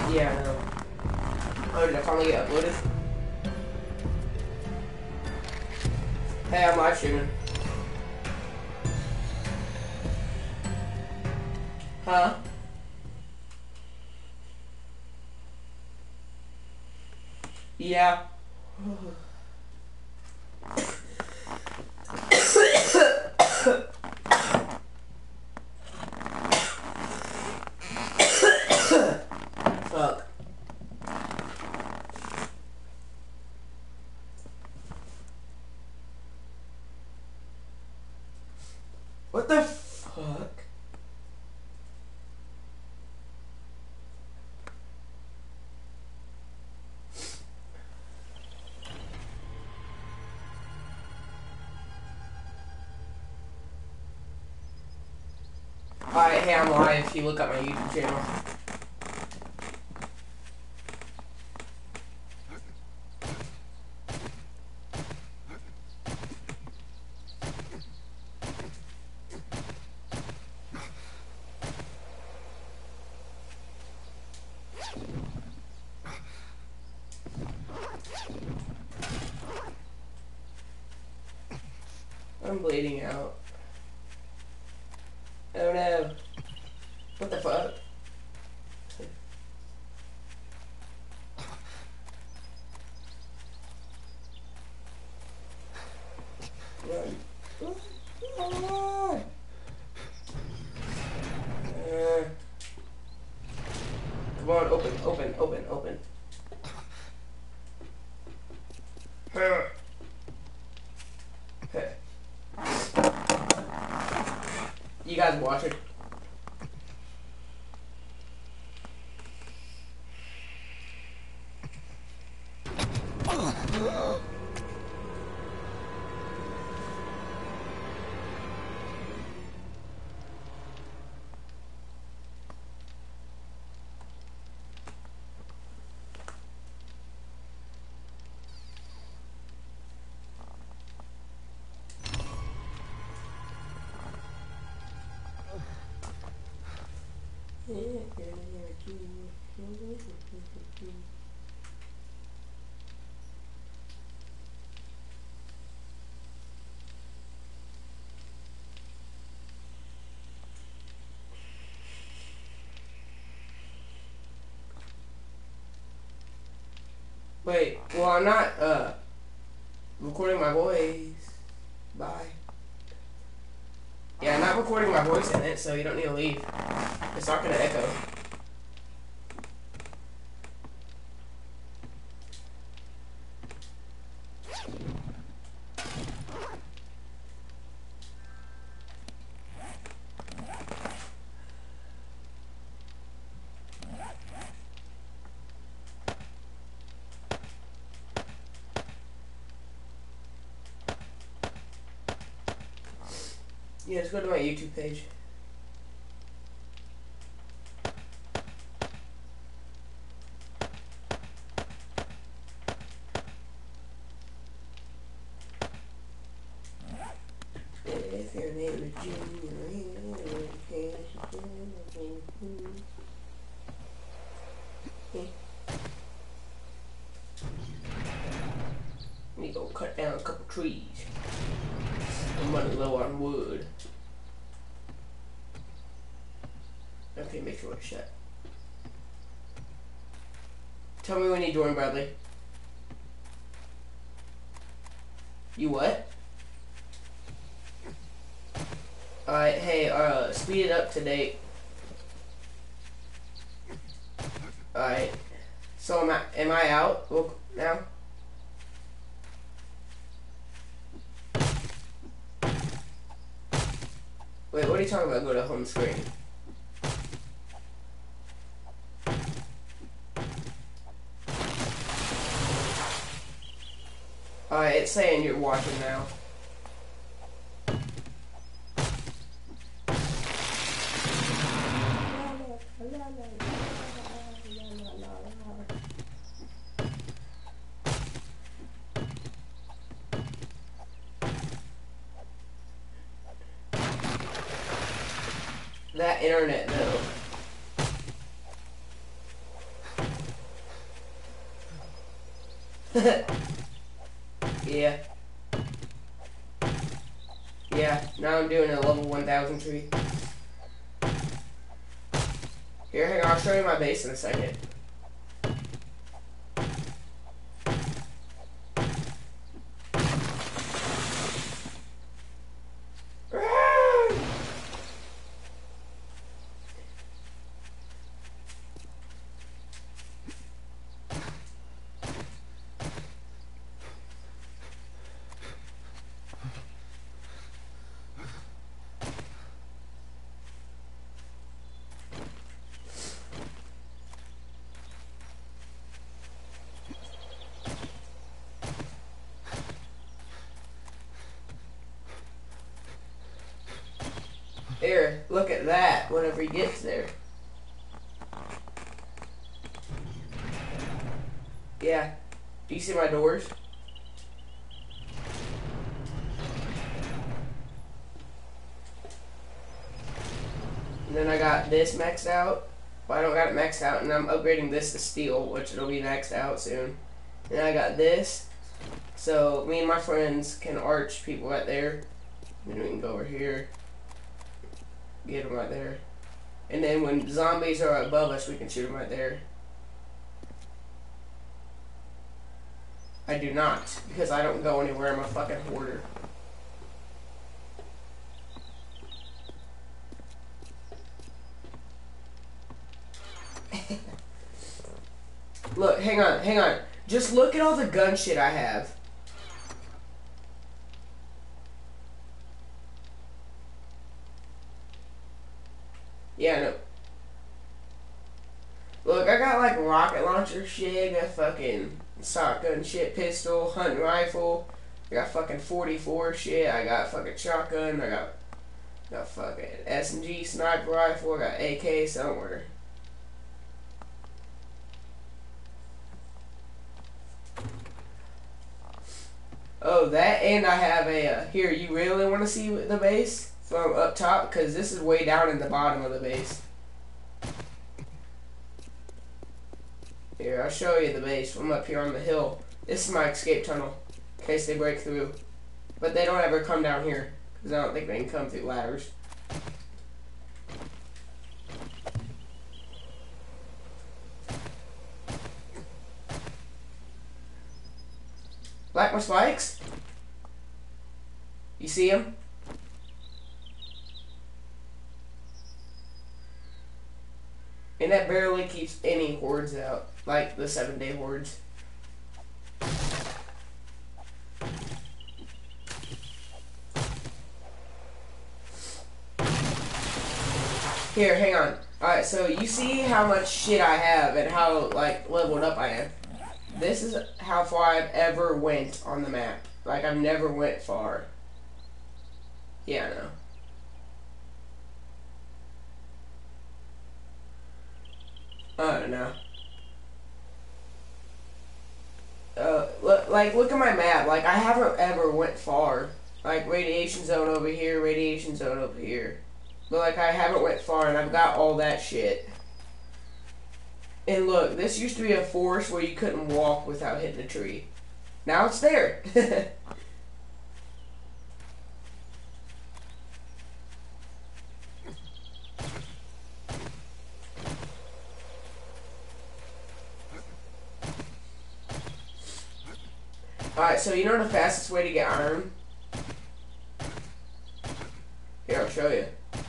Yeah, I know. Oh, did I finally get uploaded? Hey, I'm live streaming. Huh? Yeah. Fuck. What the fuck? Alright, hey, I'm live if you look up my YouTube channel. I'm bleeding out. Oh no. What the fuck? Run. Come on, open, open, open, open. You guys watching? Wait, well, I'm not, recording my voice. Bye. Yeah, I'm not recording my voice in it, so you don't need to leave. It's not gonna echo. Yeah, just go to my YouTube page. If your name is let me go cut down a couple trees. I'm running low on wood. Okay, make sure it's shut. Tell me when you join, Bradley. You what? Alright, hey, speed it up to date. Alright. So am I out? Look now? Wait, what are you talking about? Go to home screen. Alright, it's saying you're watching now. That internet though. Yeah. Yeah, now I'm doing a level 1000 tree. Here, hang on, I'll show you my base in a second. Here, look at that whenever he gets there. Yeah. Do you see my doors? And then I got this maxed out. Well, I don't got it maxed out, and I'm upgrading this to steel, which it'll be maxed out soon. And I got this, so me and my friends can arch people right there. And then we can go over here, get them right there. And then when zombies are above us, we can shoot them right there. I do not, because I don't go anywhere. I'm a fucking hoarder. Look, hang on, hang on. Just look at all the gun shit I have. Yeah, no. Look, I got like rocket launcher shit, I got fucking shotgun shit, pistol, hunting rifle, I got fucking 44 shit, I got fucking shotgun, I got fucking SMG sniper rifle, I got AK somewhere. Oh, that, and I have a, here, you really want to see the base from up top? Because this is way down in the bottom of the base. Here, I'll show you the base from up here on the hill. This is my escape tunnel, in case they break through. But they don't ever come down here, because I don't think they can come through ladders. Like my spikes? You see them? And that barely keeps any hordes out, like the 7-day hordes. Here, hang on. Alright, so you see how much shit I have and how, like, leveled up I am. This is how far I've ever went on the map. Like, I've never went far. Yeah, I know. I don't know. Look at my map. Like, I haven't ever went far. Like, radiation zone over here, radiation zone over here. But, like, I haven't went far, and I've got all that shit. And look, this used to be a forest where you couldn't walk without hitting a tree. Now it's there. Alright, so you know the fastest way to get iron? Here, I'll show you.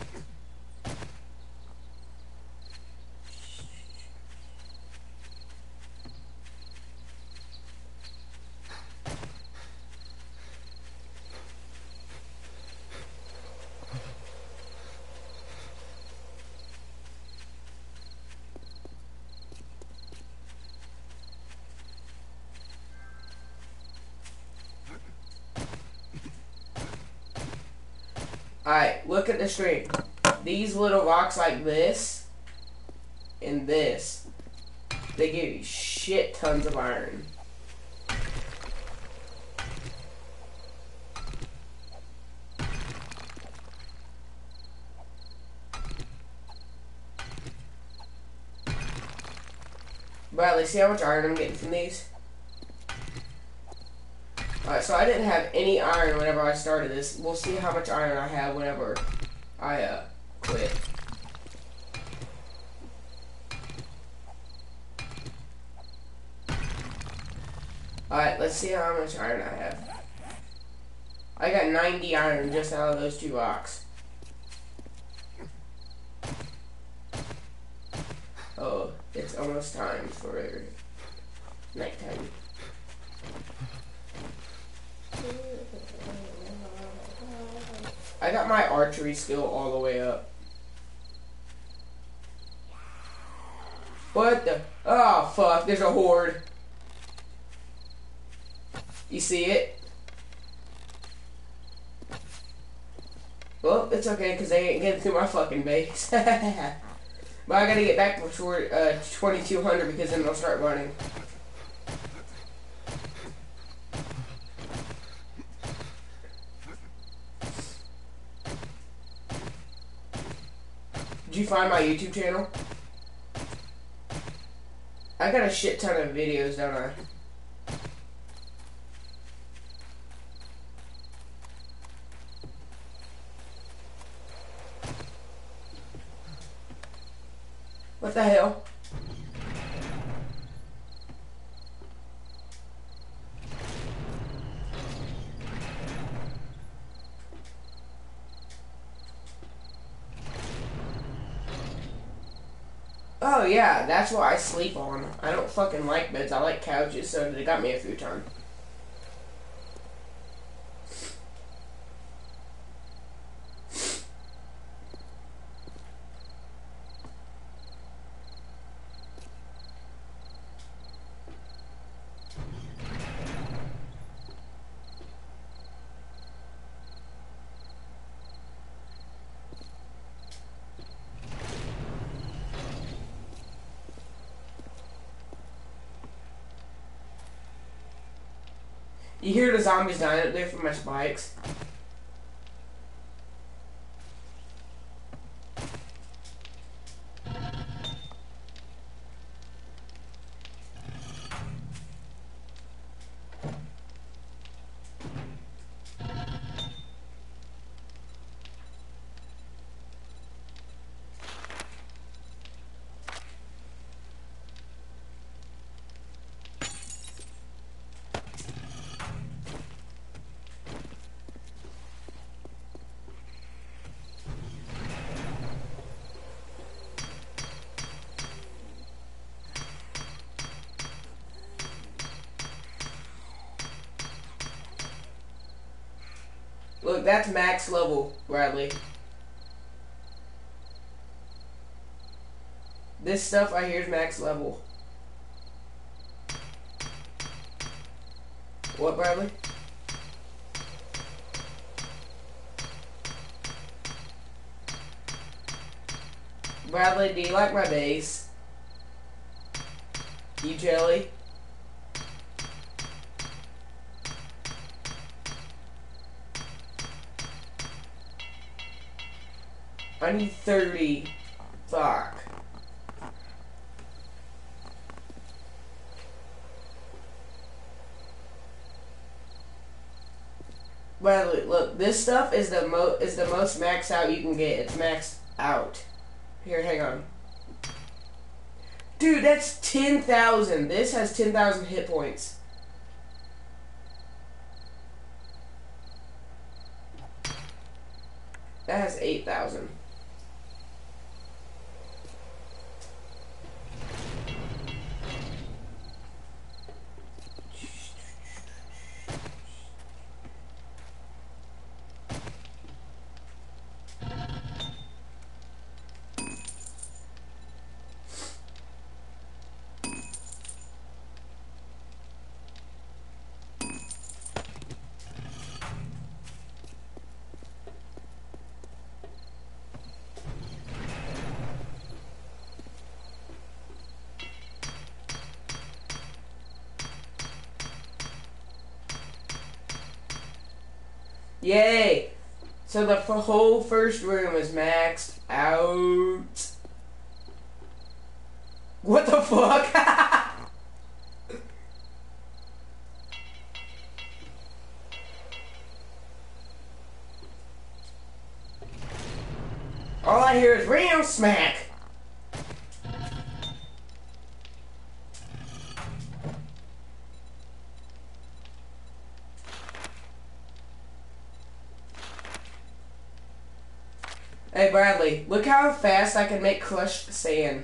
Alright, look at the stream. These little rocks like this and this, they give you shit tons of iron. Bradley, see how much iron I'm getting from these? Alright, so I didn't have any iron whenever I started this. We'll see how much iron I have whenever I quit. Alright, let's see how much iron I have. I got 90 iron just out of those 2 rocks. Oh, it's almost time for nighttime. I got my archery skill all the way up. What the? Oh, fuck, there's a horde. You see it? Well, it's okay, because they ain't getting through my fucking base. But I gotta get back before 2200, because then they'll start running. Did you find my YouTube channel? I got a shit ton of videos, don't I? What the hell? Oh yeah, that's what I sleep on. I don't fucking like beds, I like couches, so they got me a futon. You hear the zombies dying up there from my spikes? Look, that's max level, Bradley. This stuff right here is max level. What, Bradley? Bradley, do you like my base? You jelly? I need 30. Fuck. Bradley, look, this stuff is the most maxed out you can get. It's maxed out. Here, hang on. Dude, that's 10,000. This has 10,000 hit points. That has 8,000. Yay! So the whole first room is maxed out. What the fuck? I hear is ram smack. Hey Bradley, look how fast I can make crushed sand.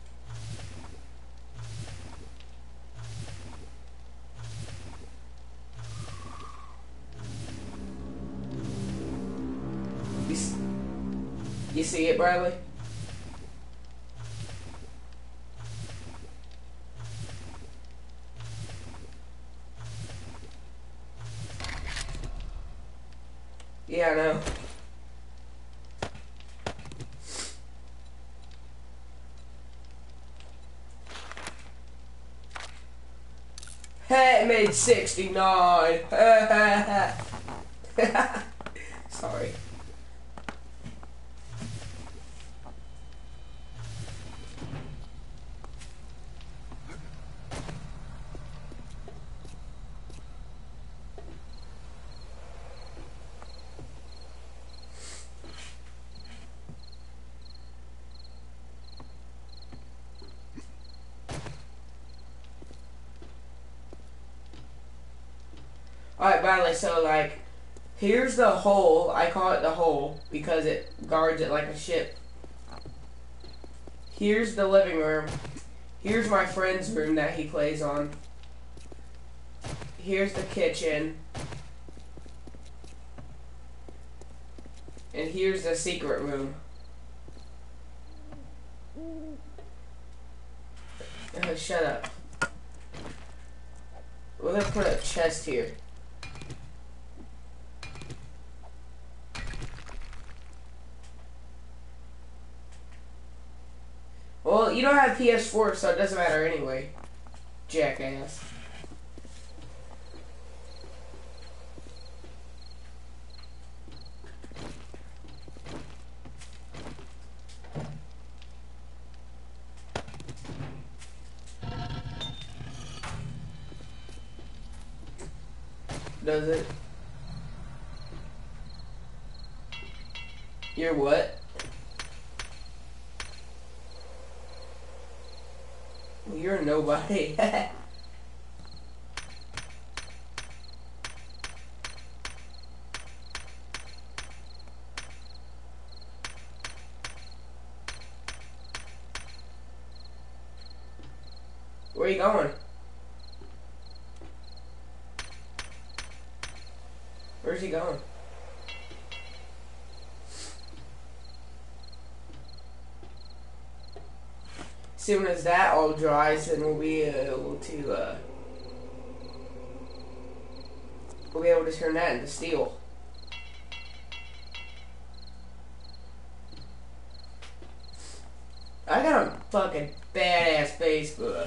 You see it, Bradley? Yeah, I know. Hey, it made 69. Sorry. Alright, Bradley, so like, here's the hole. I call it the hole because it guards it like a ship. Here's the living room. Here's my friend's room that he plays on. Here's the kitchen. And here's the secret room. Oh, shut up. We're gonna put a chest here. Well, you don't have PS4, so it doesn't matter anyway. Jackass. Does it? You're what? You're nobody. Where are you going? Where's he going? Soon as that all dries, then we'll be able to turn that into steel. I got a fucking badass face, bro.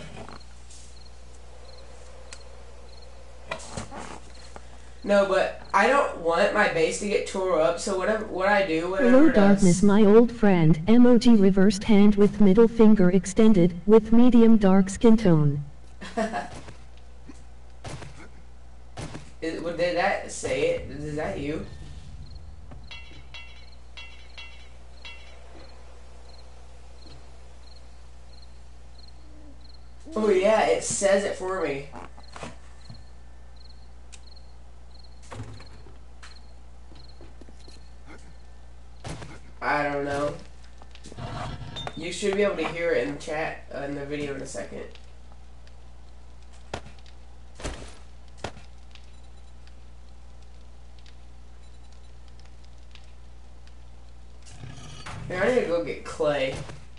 No, but I don't want my base to get tore up, so what I do, Hello darkness, my old friend. Emoji reversed hand with middle finger extended, with medium dark skin tone. Did that say it? Is that you? Oh yeah, it says it for me. I don't know. You should be able to hear it in the chat, in the video in a second. Man, I need to go get clay.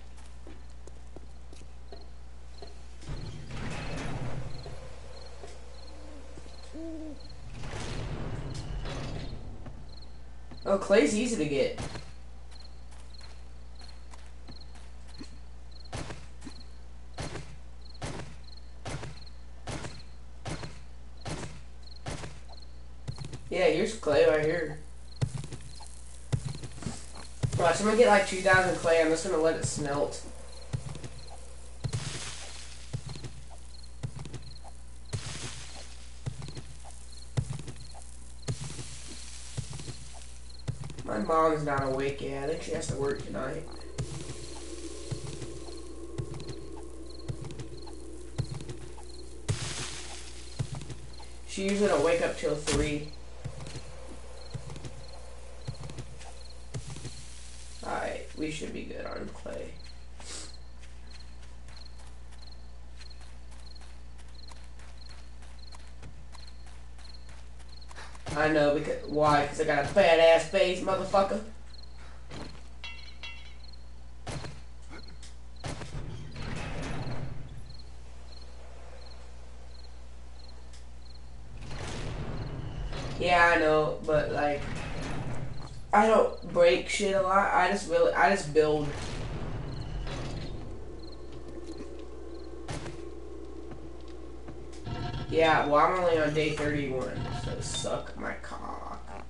Oh, clay's easy to get. Yeah, here's clay right here. Watch, I'm gonna get like 2,000 clay. I'm just gonna let it smelt. My mom's not awake yet. I think she has to work tonight. She usually don't wake up till 3. Alright, we should be good on clay. I know, because why? Because I got a fat ass face, motherfucker. Yeah, I know, but like, I don't break shit a lot. I just build. Yeah, well, I'm only on day 31, so suck my cock.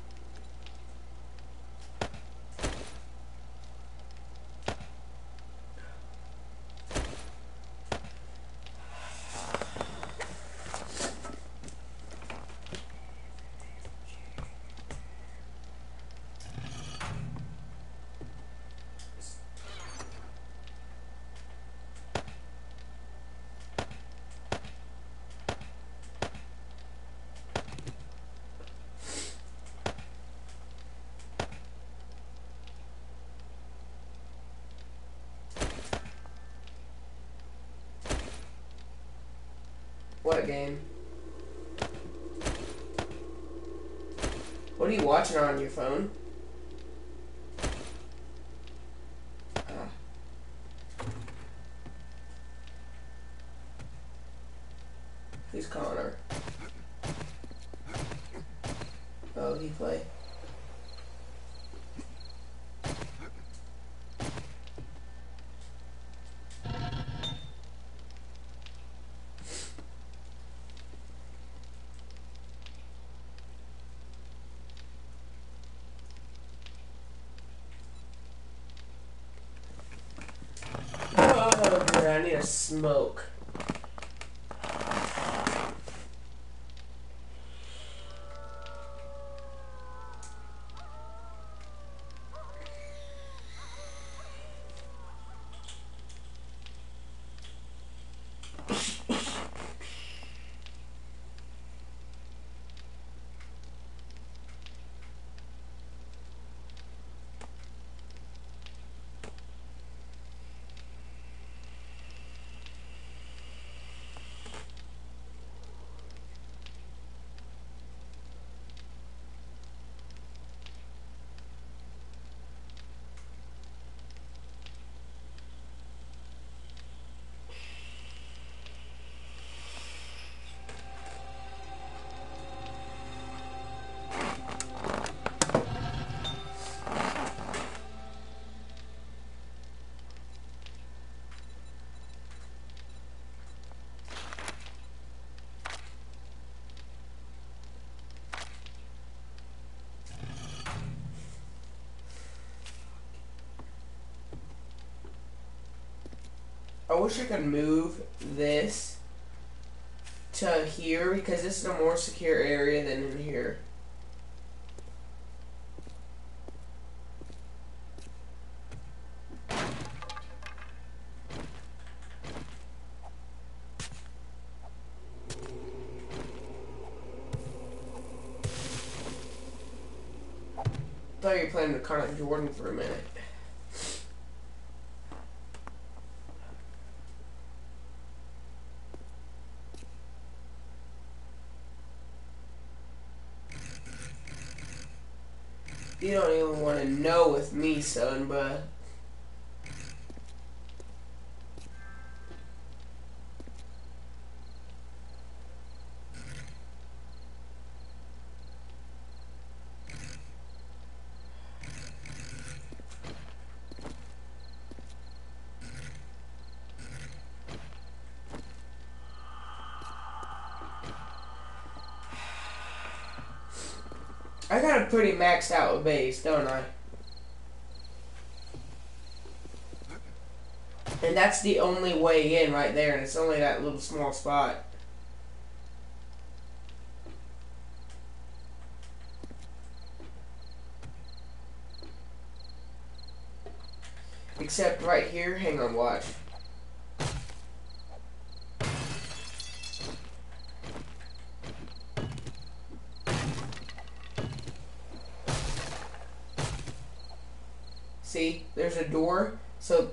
What game? What are you watching on your phone? Who's calling her? Oh, he play. Oh, good. I need a smoke. I wish I could move this to here because this is a more secure area than in here. I thought you were playing with Connor Jordan for a minute. You don't even want to know with me, son, but I got a pretty maxed out base, don't I? And that's the only way in right there, and it's only that little small spot. Except right here, hang on, watch. See, there's a door, so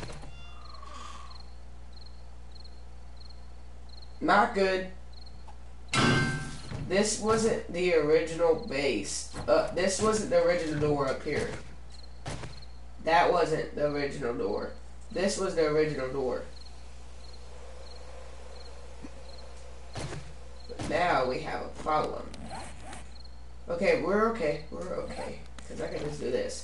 not good. This wasn't the original base. This wasn't the original door up here. That wasn't the original door. This was the original door. But now we have a problem. Okay, we're okay. We're okay. Because I can just do this.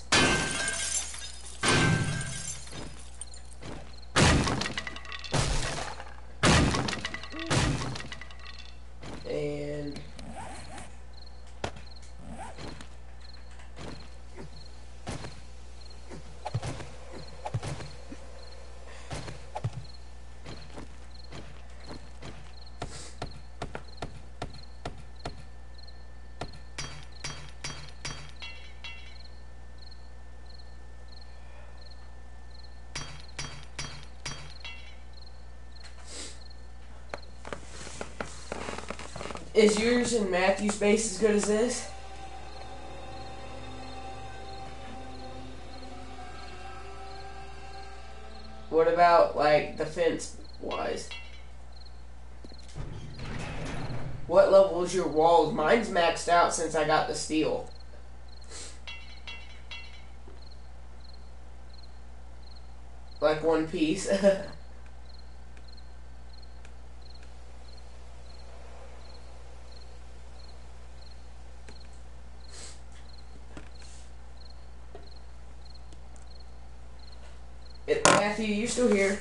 And is yours and Matthew's base as good as this? What about, like, defense wise? What level is your walls? Mine's maxed out since I got the steel. Like one piece. Matthew, you still here?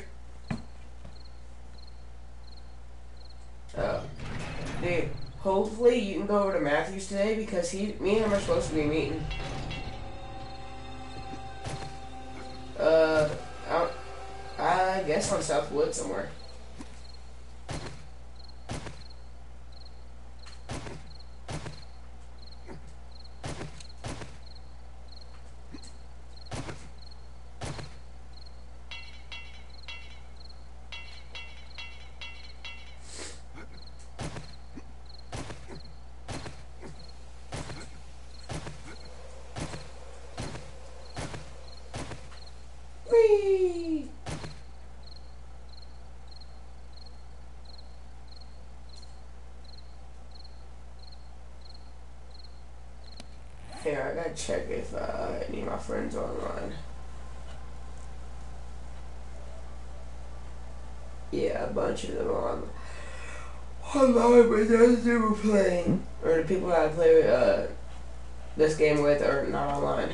Oh. Dude, hopefully you can go over to Matthew's today because me and him are supposed to be meeting. I guess on Southwood somewhere. Whee! Here, I gotta check if any of my friends are online. Yeah, a bunch of them are online, but those who were playing, or the people that I play this game with are not online.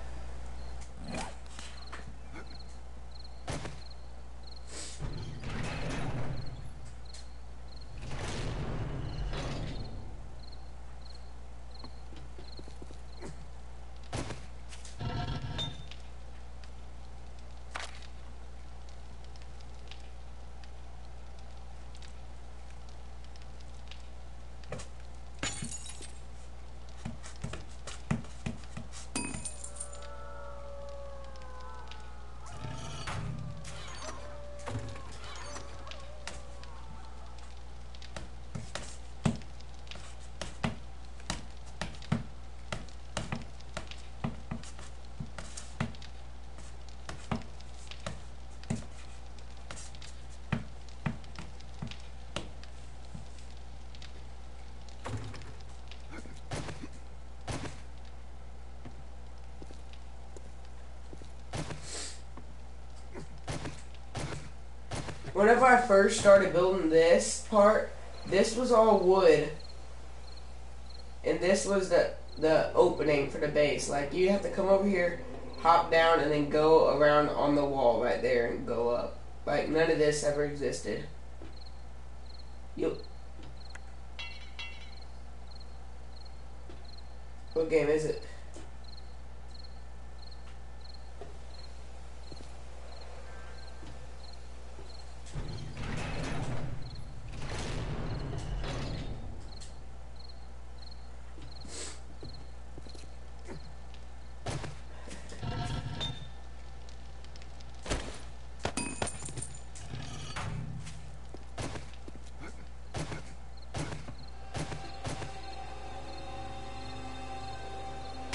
Whenever I first started building this part, this was all wood. And this was the opening for the base. Like, you have to come over here, hop down, and then go around on the wall right there and go up. Like, none of this ever existed. What game is it?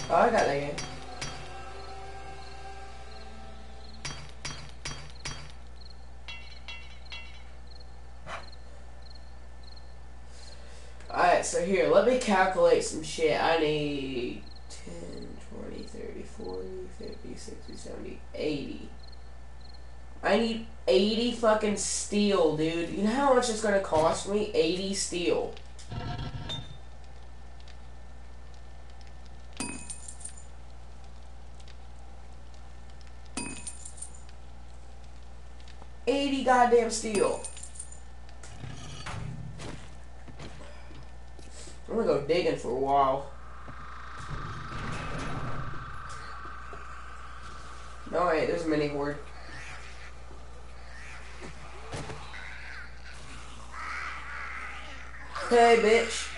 Oh, I got that game. Alright, so here, let me calculate some shit. I need 10, 20, 30, 40, 50, 60, 70, 80. I need 80 fucking steel, dude. You know how much it's gonna cost me? 80 steel. $80 goddamn steel. I'm gonna go digging for a while. No, wait, there's a mini horde. Hey, bitch.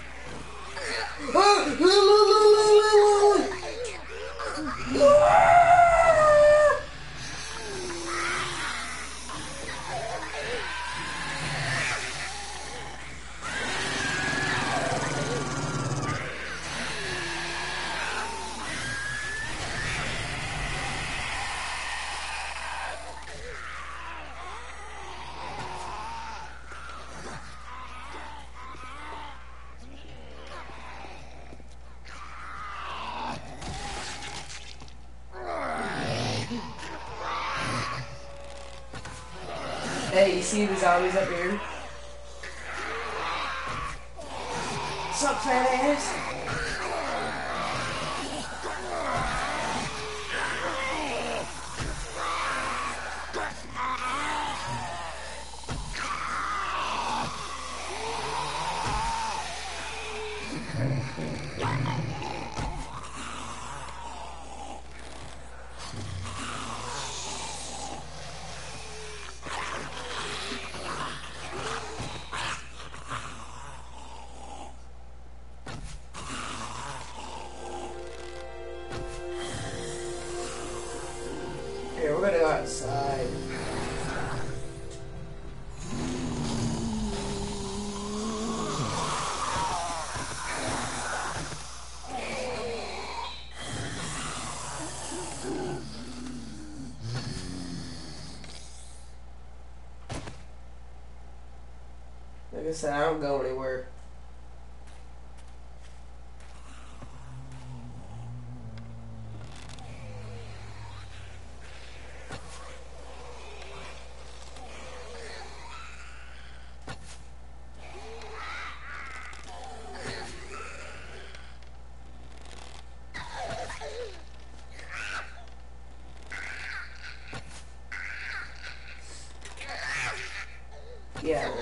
Hey, you see the zombies up here? Sup, fat ass? Here, we're gonna go outside. Like I said, I don't go anywhere. Yeah.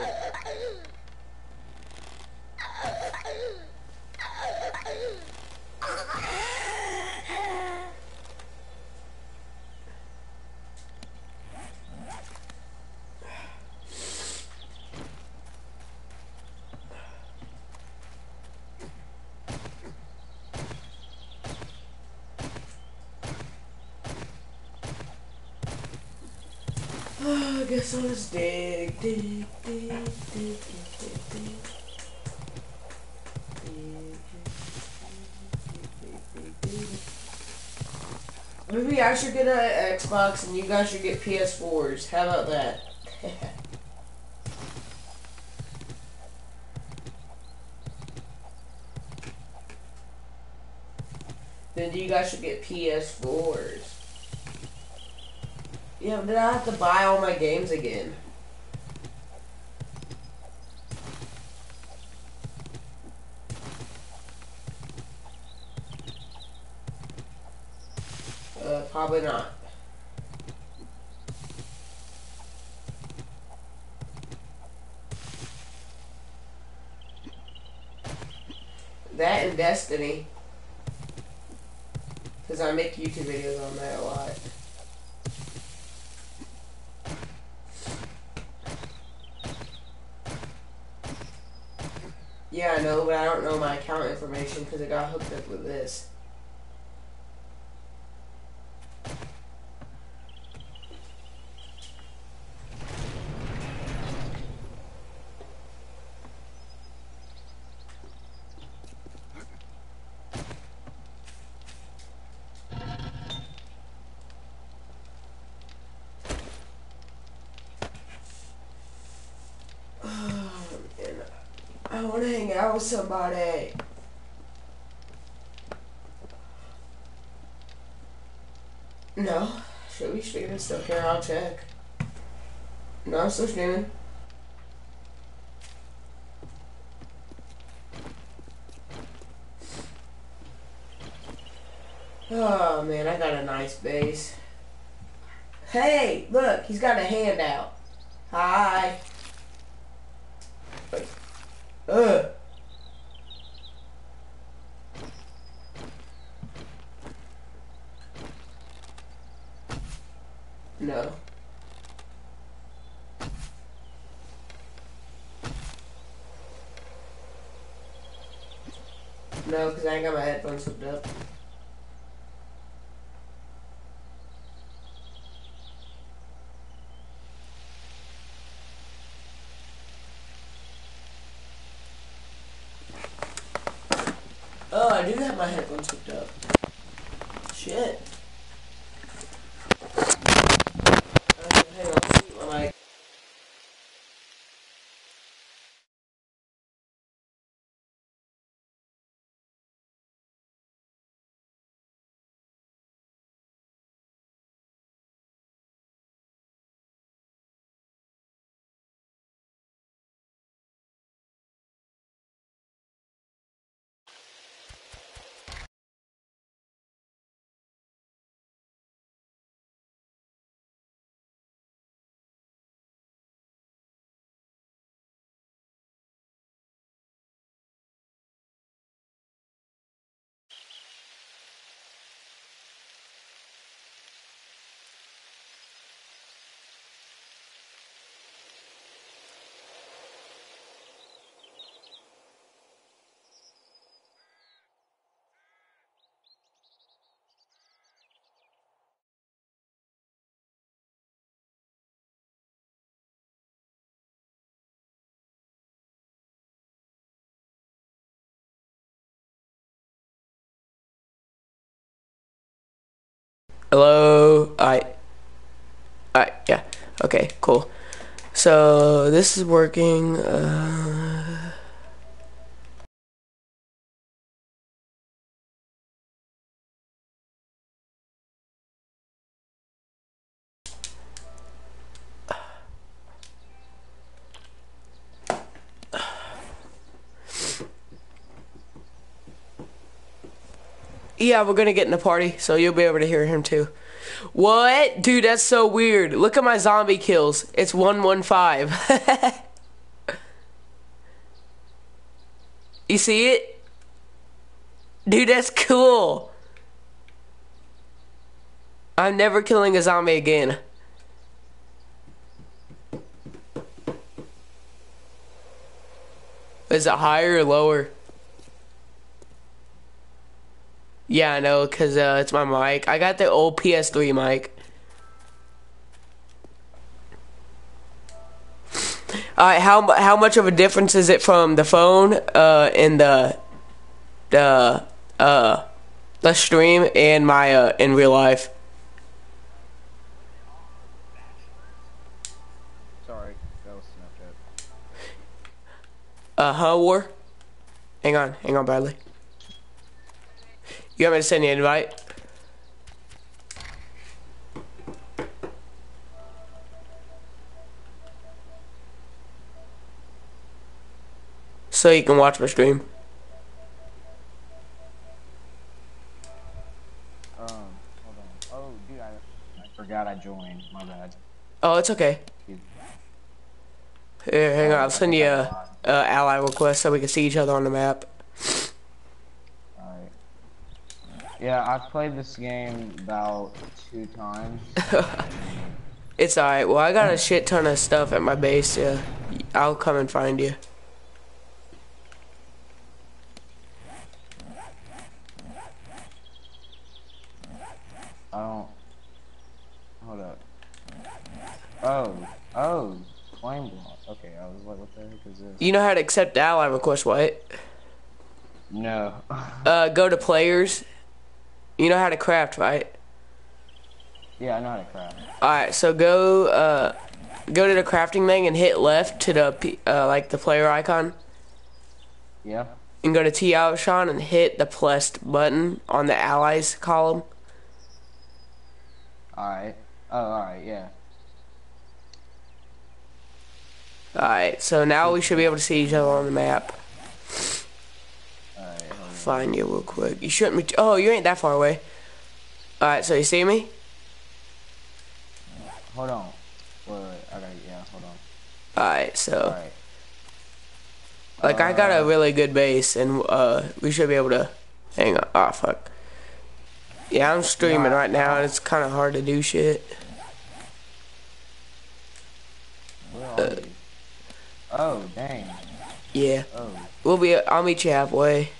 I guess I'll just dig, dig, dig, dig, dig, dig, dig. Maybe I should get an Xbox and you guys should get PS4s. How about that? Then you guys should get PS4s. Yeah, but then I have to buy all my games again. Probably not. That and Destiny. Because I make YouTube videos on that a lot. Yeah, I know, but I don't know my account information because it got hooked up with this. I want to hang out with somebody. No. Should we stream still? Here, I'll check. No, I'm still streaming. Oh man, I got a nice base. Hey, look, he's got a hand out. Hi. Ugh. No. No, because I ain't got my headphones hooked up. Oh, I do have my headphones hooked up. Shit. Hang on, see what I... Hello? Yeah. Okay, cool. So, this is working, yeah, we're gonna get in the party, so you'll be able to hear him too. What? Dude, that's so weird. Look at my zombie kills. It's 115. You see it? Dude, that's cool. I'm never killing a zombie again. Is it higher or lower? Yeah, I know, because it's my mic. I got the old PS3 mic. Alright, how much of a difference is it from the phone and the stream and my in real life? Sorry, that was Snapchat. War? Hang on, Bradley. You want me to send you an invite? So you can watch my stream. Hold on. Oh, dude, I forgot I joined. My bad. Oh, it's okay. Here, hang on. I'll send you a ally request so we can see each other on the map. Alright. Yeah, I've played this game about 2 times. It's alright. Well, I got a shit ton of stuff at my base. Yeah, I'll come and find you. I don't... Hold up. Oh, flame block. Okay, I was like, what the heck is this? You know how to accept the ally request, right? No. Go to players. You know how to craft, right? Yeah, I know how to craft. Alright, so go to the crafting thing and hit left to the like the player icon. Yeah. And go to t-aubuchon and hit the plus button on the allies column. Alright. Oh, alright, yeah. Alright, so now we should be able to see each other on the map. Alright, hold on. Find you real quick. You shouldn't be. Oh, you ain't that far away. Alright, so you see me? Hold on. Wait, I gotta, yeah, hold on. Alright, so. Alright. Like, I got a really good base, and we should be able to. Hang on. Oh, fuck. Yeah, I'm streaming right now, and it's kind of hard to do shit. Where are you? Oh, dang. Yeah. Oh. I'll meet you halfway.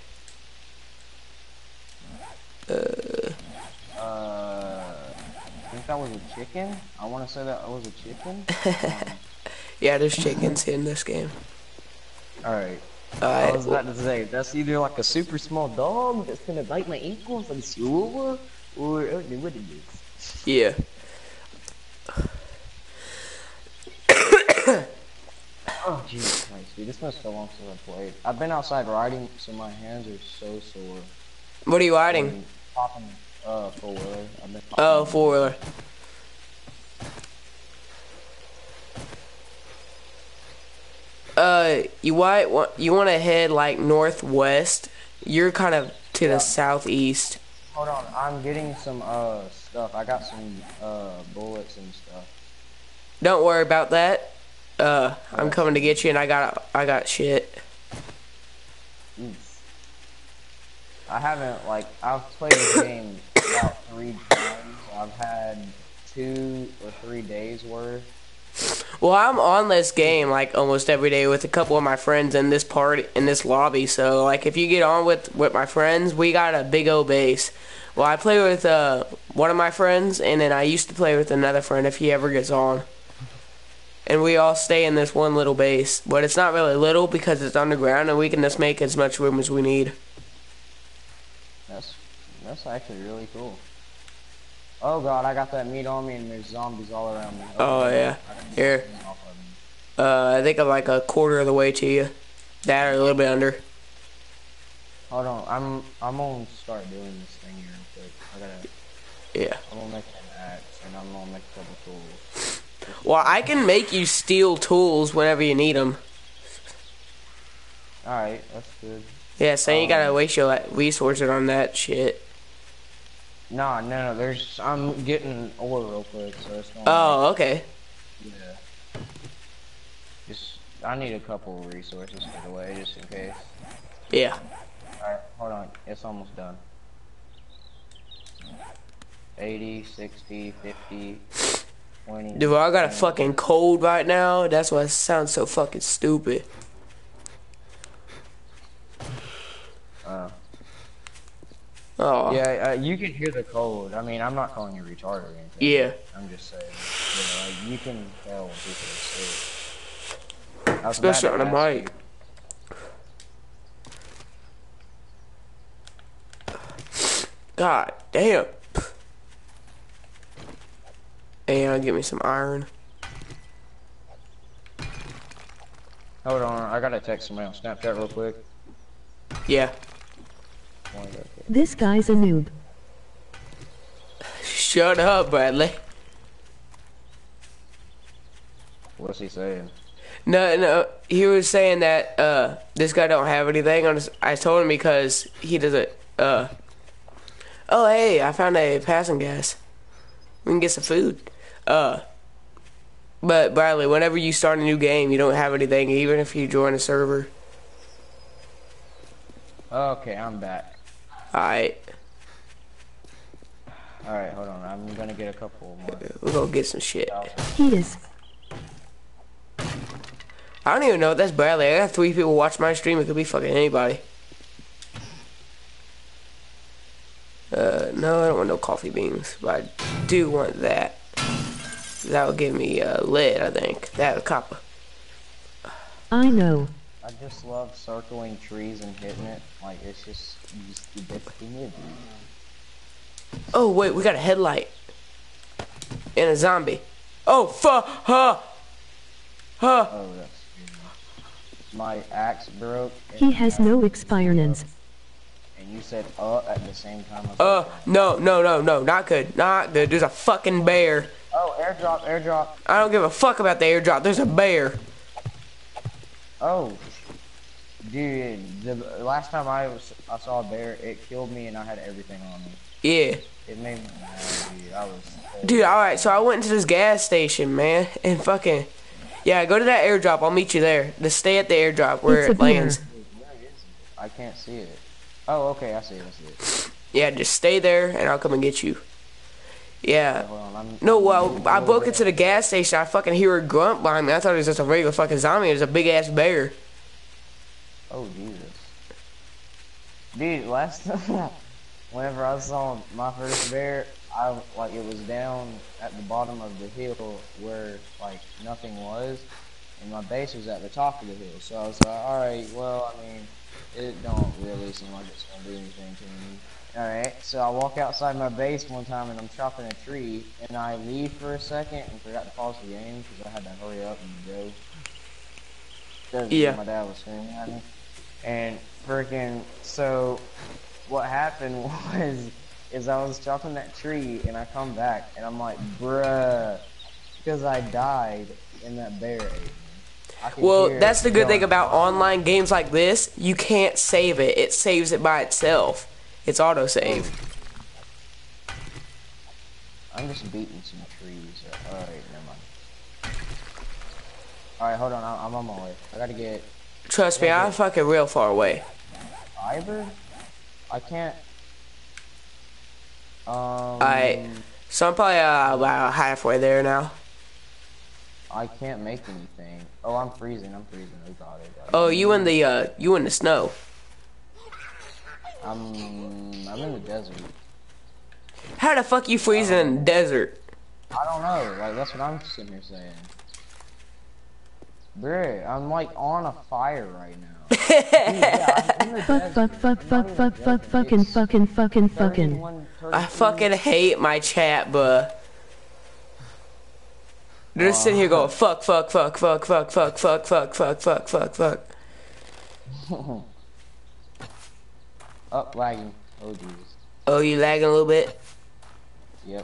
I think that was a chicken? I want to say that was a chicken? Yeah, there's chickens in this game. Alright. Alright. I was about to say, that's either like a super small dog that's gonna bite my ankles like Silver, or I don't know what it is. Yeah. Oh, Jesus Christ, dude, this been so long since I played. I've been outside riding, so my hands are so sore. What are you riding? Popping, four-wheeler. I've been Oh, four-wheeler. You want to head like northwest? You're kind of to the southeast. Hold on, I'm getting some, stuff. I got some, bullets and stuff. Don't worry about that. I'm coming to get you, and I got shit. I haven't, like, I've played this game about 3 times. I've had 2 or 3 days worth. Well, I'm on this game like almost every day with a couple of my friends in this lobby. So like, if you get on with my friends, we got a big old base. Well, I play with one of my friends, and then I used to play with another friend if he ever gets on. And we all stay in this one little base, but it's not really little because it's underground, and we can just make as much room as we need. That's actually really cool. Oh god, I got that meat on me and there's zombies all around me. Oh yeah. Here. I think I'm like a quarter of the way to you. That or a little bit under. Hold on, I'm gonna start doing this thing here real quick. Yeah. I'm gonna make an axe and I'm gonna make a couple tools. Well, I can make you steal tools whenever you need them. Alright, that's good. Yeah, so you gotta waste your resources on that shit. No, I'm getting ore real quick, so it's going. Oh, okay. Yeah. I need a couple of resources for the way, just in case. Yeah. Alright, hold on. It's almost done. 80, 60, 50, 20. Dude, I got a fucking cold right now. That's why it sounds so fucking stupid. Oh. Yeah, you can hear the cold. I mean, I'm not calling you retarded or anything. Yeah. I'm just saying, like, you can tell when people are sick. Especially on a mic. God damn. And give me some iron. Hold on, I gotta text somebody on Snapchat real quick. Yeah. This guy's a noob. Shut up, Bradley. What's he saying? No, he was saying that this guy don't have anything on his. I told him because he doesn't. Oh, hey, I found a passing gas. We can get some food. But Bradley, whenever you start a new game, you don't have anything, even if you join a server. Okay, I'm back. Alright. Alright, hold on. I'm gonna get a couple more. We're gonna get some shit. He is. I don't even know if that's Bradley. I got 3 people watch my stream. It could be fucking anybody. No, I don't want no coffee beans, but I do want that. That would give me lead, I think. That would copper. I know. I just love circling trees and hitting it. Like, it's just the best thing ever. Oh, wait, we got a headlight. And a zombie. Oh, fuck! Huh! Oh, that's my axe broke. He has no expirence. And you said at the same time. No, not good. Not good. There's a fucking bear. Oh, airdrop, airdrop. I don't give a fuck about the airdrop. There's a bear. Oh, dude, the last time I saw a bear, it killed me and I had everything on me. Yeah. It made me mad, dude. I was Dude, alright, so I went to this gas station, man, and fucking... Yeah, go to that airdrop. I'll meet you there. Just stay at the airdrop where It's a it lands. bear. Where is it? I can't see it. Oh, okay, I see it, I see it. Yeah, just stay there, and I'll come and get you. Yeah. Hold on, No, well, I broke into the gas station. I fucking hear a grunt behind me. I thought it was just a regular fucking zombie. It was a big-ass bear. Oh, Jesus. Dude, last time, whenever I saw my first bear, it was down at the bottom of the hill where, like, nothing was, and my base was at the top of the hill. So I was like, alright, well, I mean, it don't really seem like it's gonna do anything to me. Alright, so I walk outside my base one time and I'm chopping a tree, and I leave for a second and forgot to pause the game because I had to hurry up and go. Because Yeah. my dad was screaming at me. And freaking, so what happened is I was chopping that tree and I come back and I'm like, bruh, because I died and that bear ate me. I could Well, hear that's the it good thing going. about online games like this. You can't save it. It saves it by itself. It's autosave. I'm just beating some trees. Alright, never mind. Alright, hold on, I'm on my way. I gotta get Trust me, I'm fucking real far away. fiber? I can't. Alright, so I'm probably about halfway there now. I can't make anything. Oh, I'm freezing. Oh god. Oh, you in the snow. I'm in the desert. How the fuck you freezing in the desert? I don't know. Like, that's what I'm sitting here saying. Bruh, I'm like on a fire right now. Dude, yeah, I'm in the Fuck, desert. fuck, fuck, I'm not fuck, in the fuck, desert. fucking, It's fucking, fucking, fucking. 31, I 32. fucking hate my chat, bruh. They're just sitting here going fuck, fuck, fuck, fuck, fuck, fuck, fuck, fuck, fuck, fuck, fuck, fuck. Oh, lagging. Oh, Jesus. Oh, you lagging a little bit? Yep.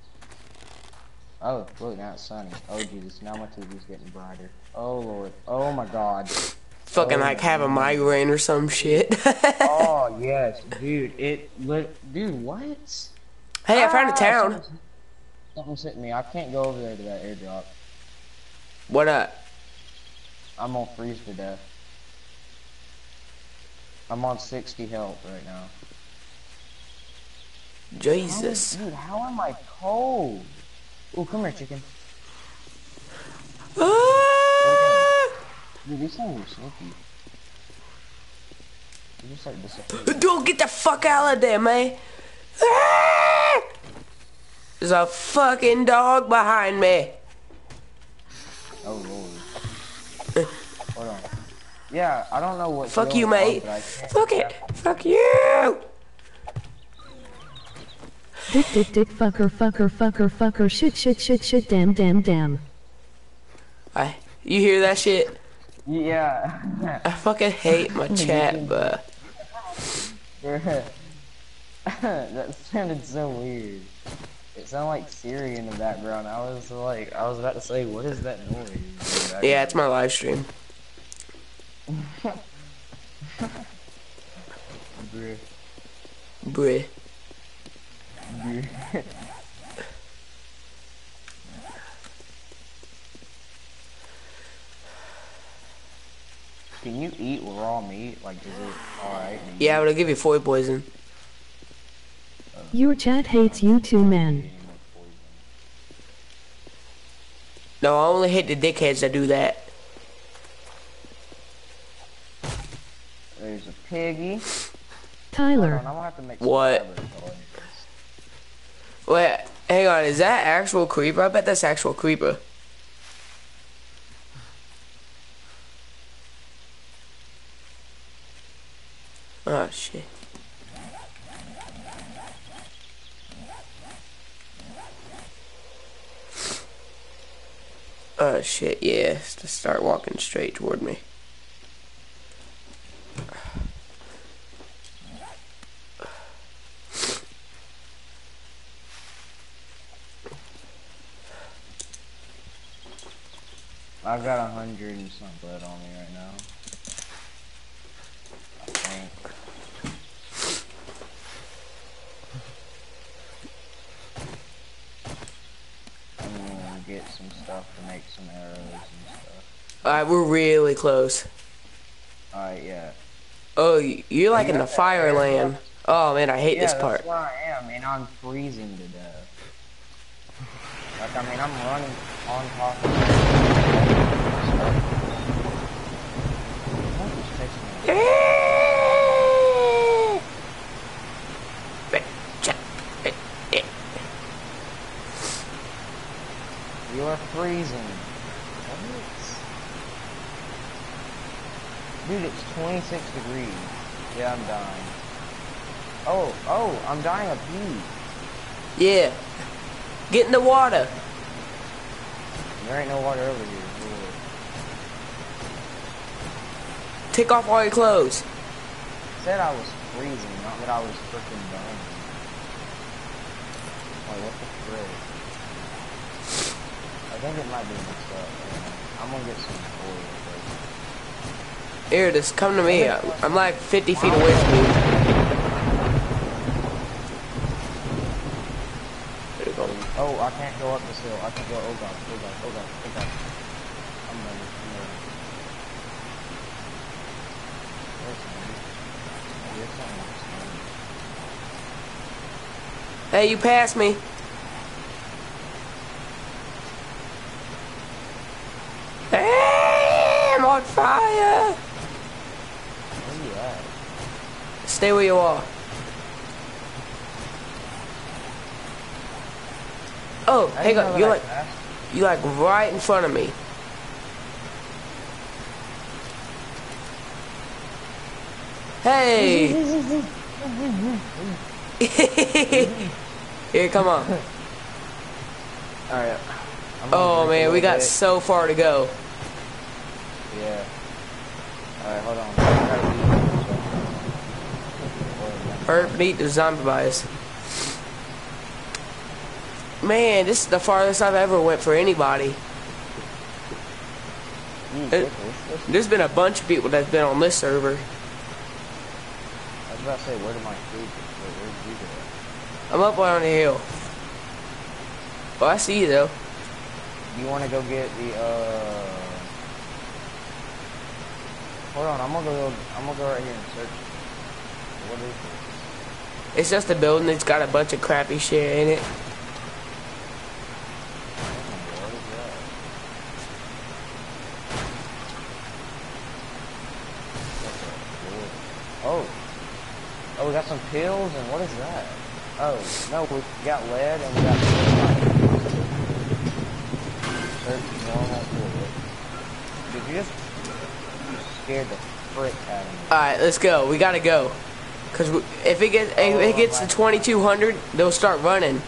Oh, look, now it's sunny. Oh, Jesus. Now my TV's getting brighter. Oh, Lord. Oh, my God. Fucking like have a migraine or some shit. Oh, yes. Dude, dude, what? Hey, I found a town. Something's hitting me. I can't go over there to that airdrop. What up? I'm gonna freeze to death. I'm on 60 health right now. Jesus. Dude, how am I cold? Oh, come here, chicken. Ah! Dude, these things are sneaky. You just like disappear. Dude, get the fuck out of there, man. Ah! There's a fucking dog behind me. Oh, Lord. Hold on. Yeah, I don't know what. Fuck you, mate. Fuck it. Fuck you. Dick, dick, dick, fucker, fucker, fucker, fucker, shit, shit, shit, shit, damn, damn, damn. You hear that shit? Yeah. I fucking hate my chat, but That sounded so weird. It sounded like Siri in the background. I was about to say, what is that noise? yeah, it's my live stream. Bruh. Bruh. Bruh. Can you eat raw meat? Like, is it alright? Yeah, but I'll give you food poison. Your chat hates you too, man. No, I only hate the dickheads that do that. There's a piggy. Tyler. I'm gonna have to make some What? fiber. Wait, hang on, is that actual creeper? I bet that's actual creeper. Oh, shit. Oh, shit, yeah. Just start walking straight toward me. I've got 100 and some blood on me right now. I think. I'm gonna get some stuff to make some arrows and stuff. Alright, we're really close. Alright, yeah. Oh, you're like You in the got that fire arrow? land. Oh man, I hate this Yeah, part. that's where I am, and I'm freezing to death. Like, I mean, I'm running on top of it. What just takes me? You are freezing. Dude, it's 26 degrees. Yeah, I'm dying. Oh, I'm dying of heat. Yeah. Get in the water. There ain't no water over here. Really. Take off all your clothes. Said I was freezing, not that I was freaking dying. Like, what the frick? I think it might be mixed up. I'm gonna get some oil first. Here, just come to me. I'm like 50 feet away from you. There you go. Oh, I can't go up this hill. I can go. Oh god. Oh god. Oh god. Oh god. I'm ready. I'm ready. Where's something? Hey, you passed me. Hey, I'm on fire. Where you at? Stay where you are. Oh, hang on. You're like right in front of me. Hey. Here, come on. Alright. Oh man, we got so far to go. Yeah. Alright, hold on. Or beat the zombie bias. Man, this is the farthest I've ever went for anybody. There's been a bunch of people that's been on this server. I was about to say, where did my food go? Where did you go? I'm up on the hill. Well, I see you though. You want to go get the, Hold on, I'm gonna go right here and search. What is it? It's just a building that's got a bunch of crappy shit in it. What is that? Oh, we got some pills, and what is that? Oh, no, we got lead, and we got search normal fluid. Did you just scared the frick out of me? Alright, let's go. We gotta go. Cause if it gets to 2200, they'll start running.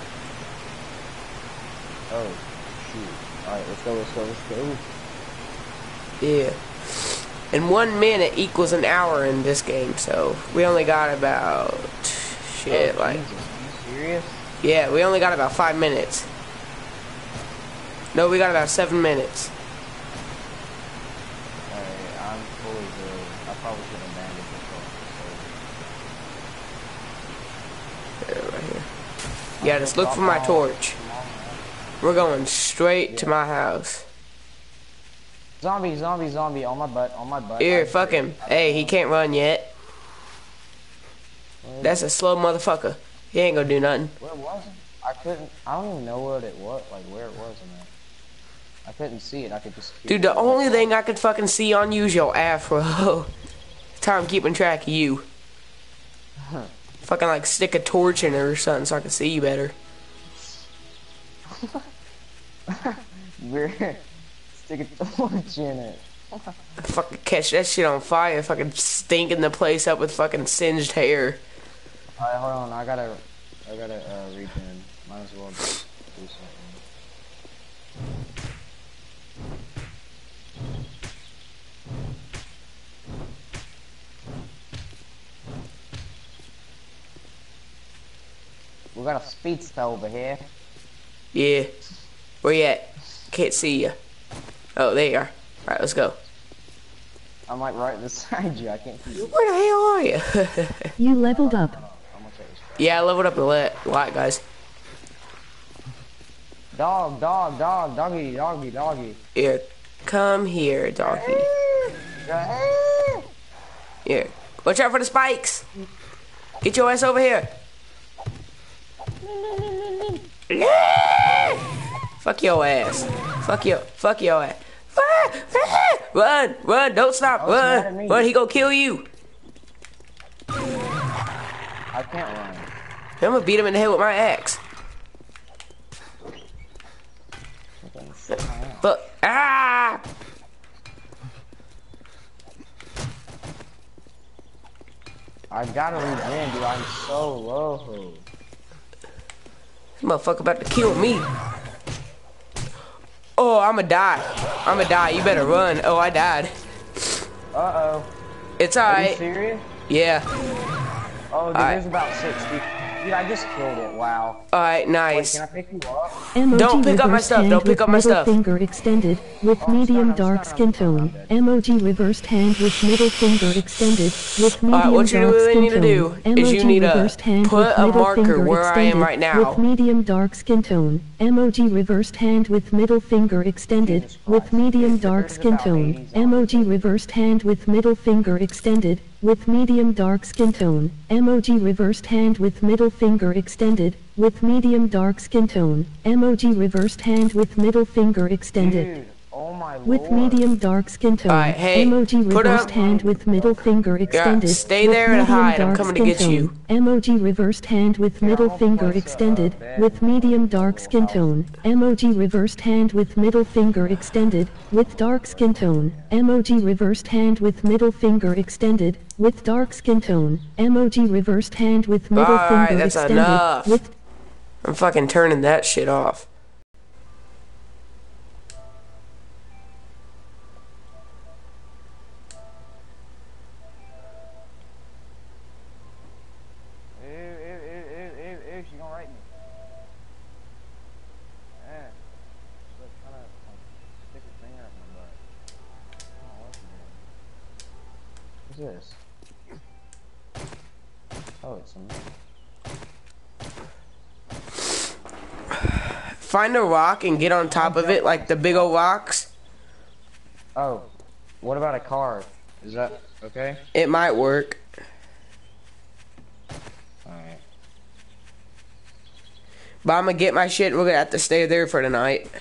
Oh, shoot. Alright, let's go. Yeah. And 1 minute equals an hour in this game, so we only got about shit Oh, like. Jesus, are you serious? Yeah, we only got about 5 minutes. No, we got about 7 minutes. Alright, I'm fully good. I probably should have bandaged myself. Right here. Yeah, just look for my torch. We're going straight to my house. Zombie, on my butt, Here, fuck him. Hey, he can't run yet. That's a slow motherfucker. He ain't gonna do nothing. Where was it? I don't even know what it was, like where it was in there. I couldn't see it, I could just... Dude, the only thing I could fucking see on you is your afro. Time keeping track of you. Fucking like stick a torch in it or something so I can see you better. Stick a torch in it. Fucking catch that shit on fire, fucking stinking the place up with fucking singed hair. Alright, hold on, I gotta regen. Might as well just do something. We got a speedster over here. Yeah. Where you at? Can't see you. Oh, there you are. Alright, let's go. I'm like right beside you. I can't see you. Where the hell are you? You leveled up. I'm gonna take this. Yeah, I leveled up a lot, guys. Dog, dog, dog, doggy, doggy, doggy. Here, come here, doggy. Here, watch out for the spikes. Get your ass over here. Fuck your ass. Fuck your ass. Run, don't stop, run, he gonna kill you. I can't run. I'm gonna beat him in the head with my axe. But, ah! I gotta regen, dude. I'm so low. This motherfucker about to kill me. Oh, I'ma die. You better run. Oh, I died. Uh-oh. It's Are you alright. serious? Yeah. Oh, dude, Alright. there's about 60. Dude, I just killed it. Wow. Alright, Wait, nice. can I pick you up? Emoji Don't pick up my reversed stuff, hand don't pick with up my middle stuff. finger extended with I'm medium stunned, dark I'm skin stunned, I'm tone. dead. Emoji reversed hand with middle finger extended with medium what you dark really skin need to tone. do is you Emoji need to reversed hand put with a middle marker finger where I am extended right now. with medium dark skin tone. Emoji reversed hand with middle finger extended Jesus with Christ. medium There's dark about skin 80 tone. zombies. Emoji reversed hand with middle finger extended with medium dark skin tone. Emoji reversed hand with middle finger extended with medium dark skin tone. Emoji reversed hand with middle finger extended Dude, oh my with lord. medium dark skin tone. Alright, hey, Emoji put reversed up- hand with middle finger extended. stay with there and medium hide. I'm dark coming to skin get tone. you. Emoji reversed hand with middle I'll finger place a extended bed with in my medium little dark skin house. tone. Emoji reversed hand with middle finger extended with dark skin tone. Emoji reversed hand with middle finger extended with dark skin tone. Emoji reversed hand with middle Alright, finger that's extended enough. with I'm fucking turning that shit off. Ew, she gonna write me. Yeah. She's like trying to stick her finger up my butt. I don't know what she's doing. What's this? Oh, it's some. Find a rock and get on top of it, like the big old rocks. Oh, what about a car? Is that okay? It might work. Alright. But I'm gonna get my shit. We're gonna have to stay there for the night.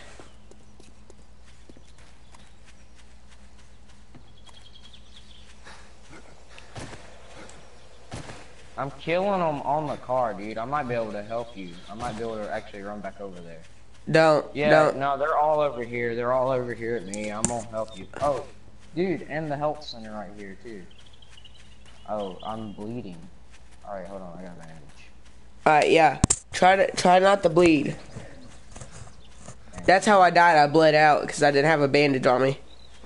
I'm killing them on the car, dude. I might be able to help you. I might be able to actually run back over there. Don't. No, they're all over here. They're all over here at me. I'm gonna help you. Oh, dude, and the health center right here too. Oh, I'm bleeding. All right, hold on. I got a bandage. Alright, yeah. Try not to bleed. That's how I died. I bled out because I didn't have a bandage on me.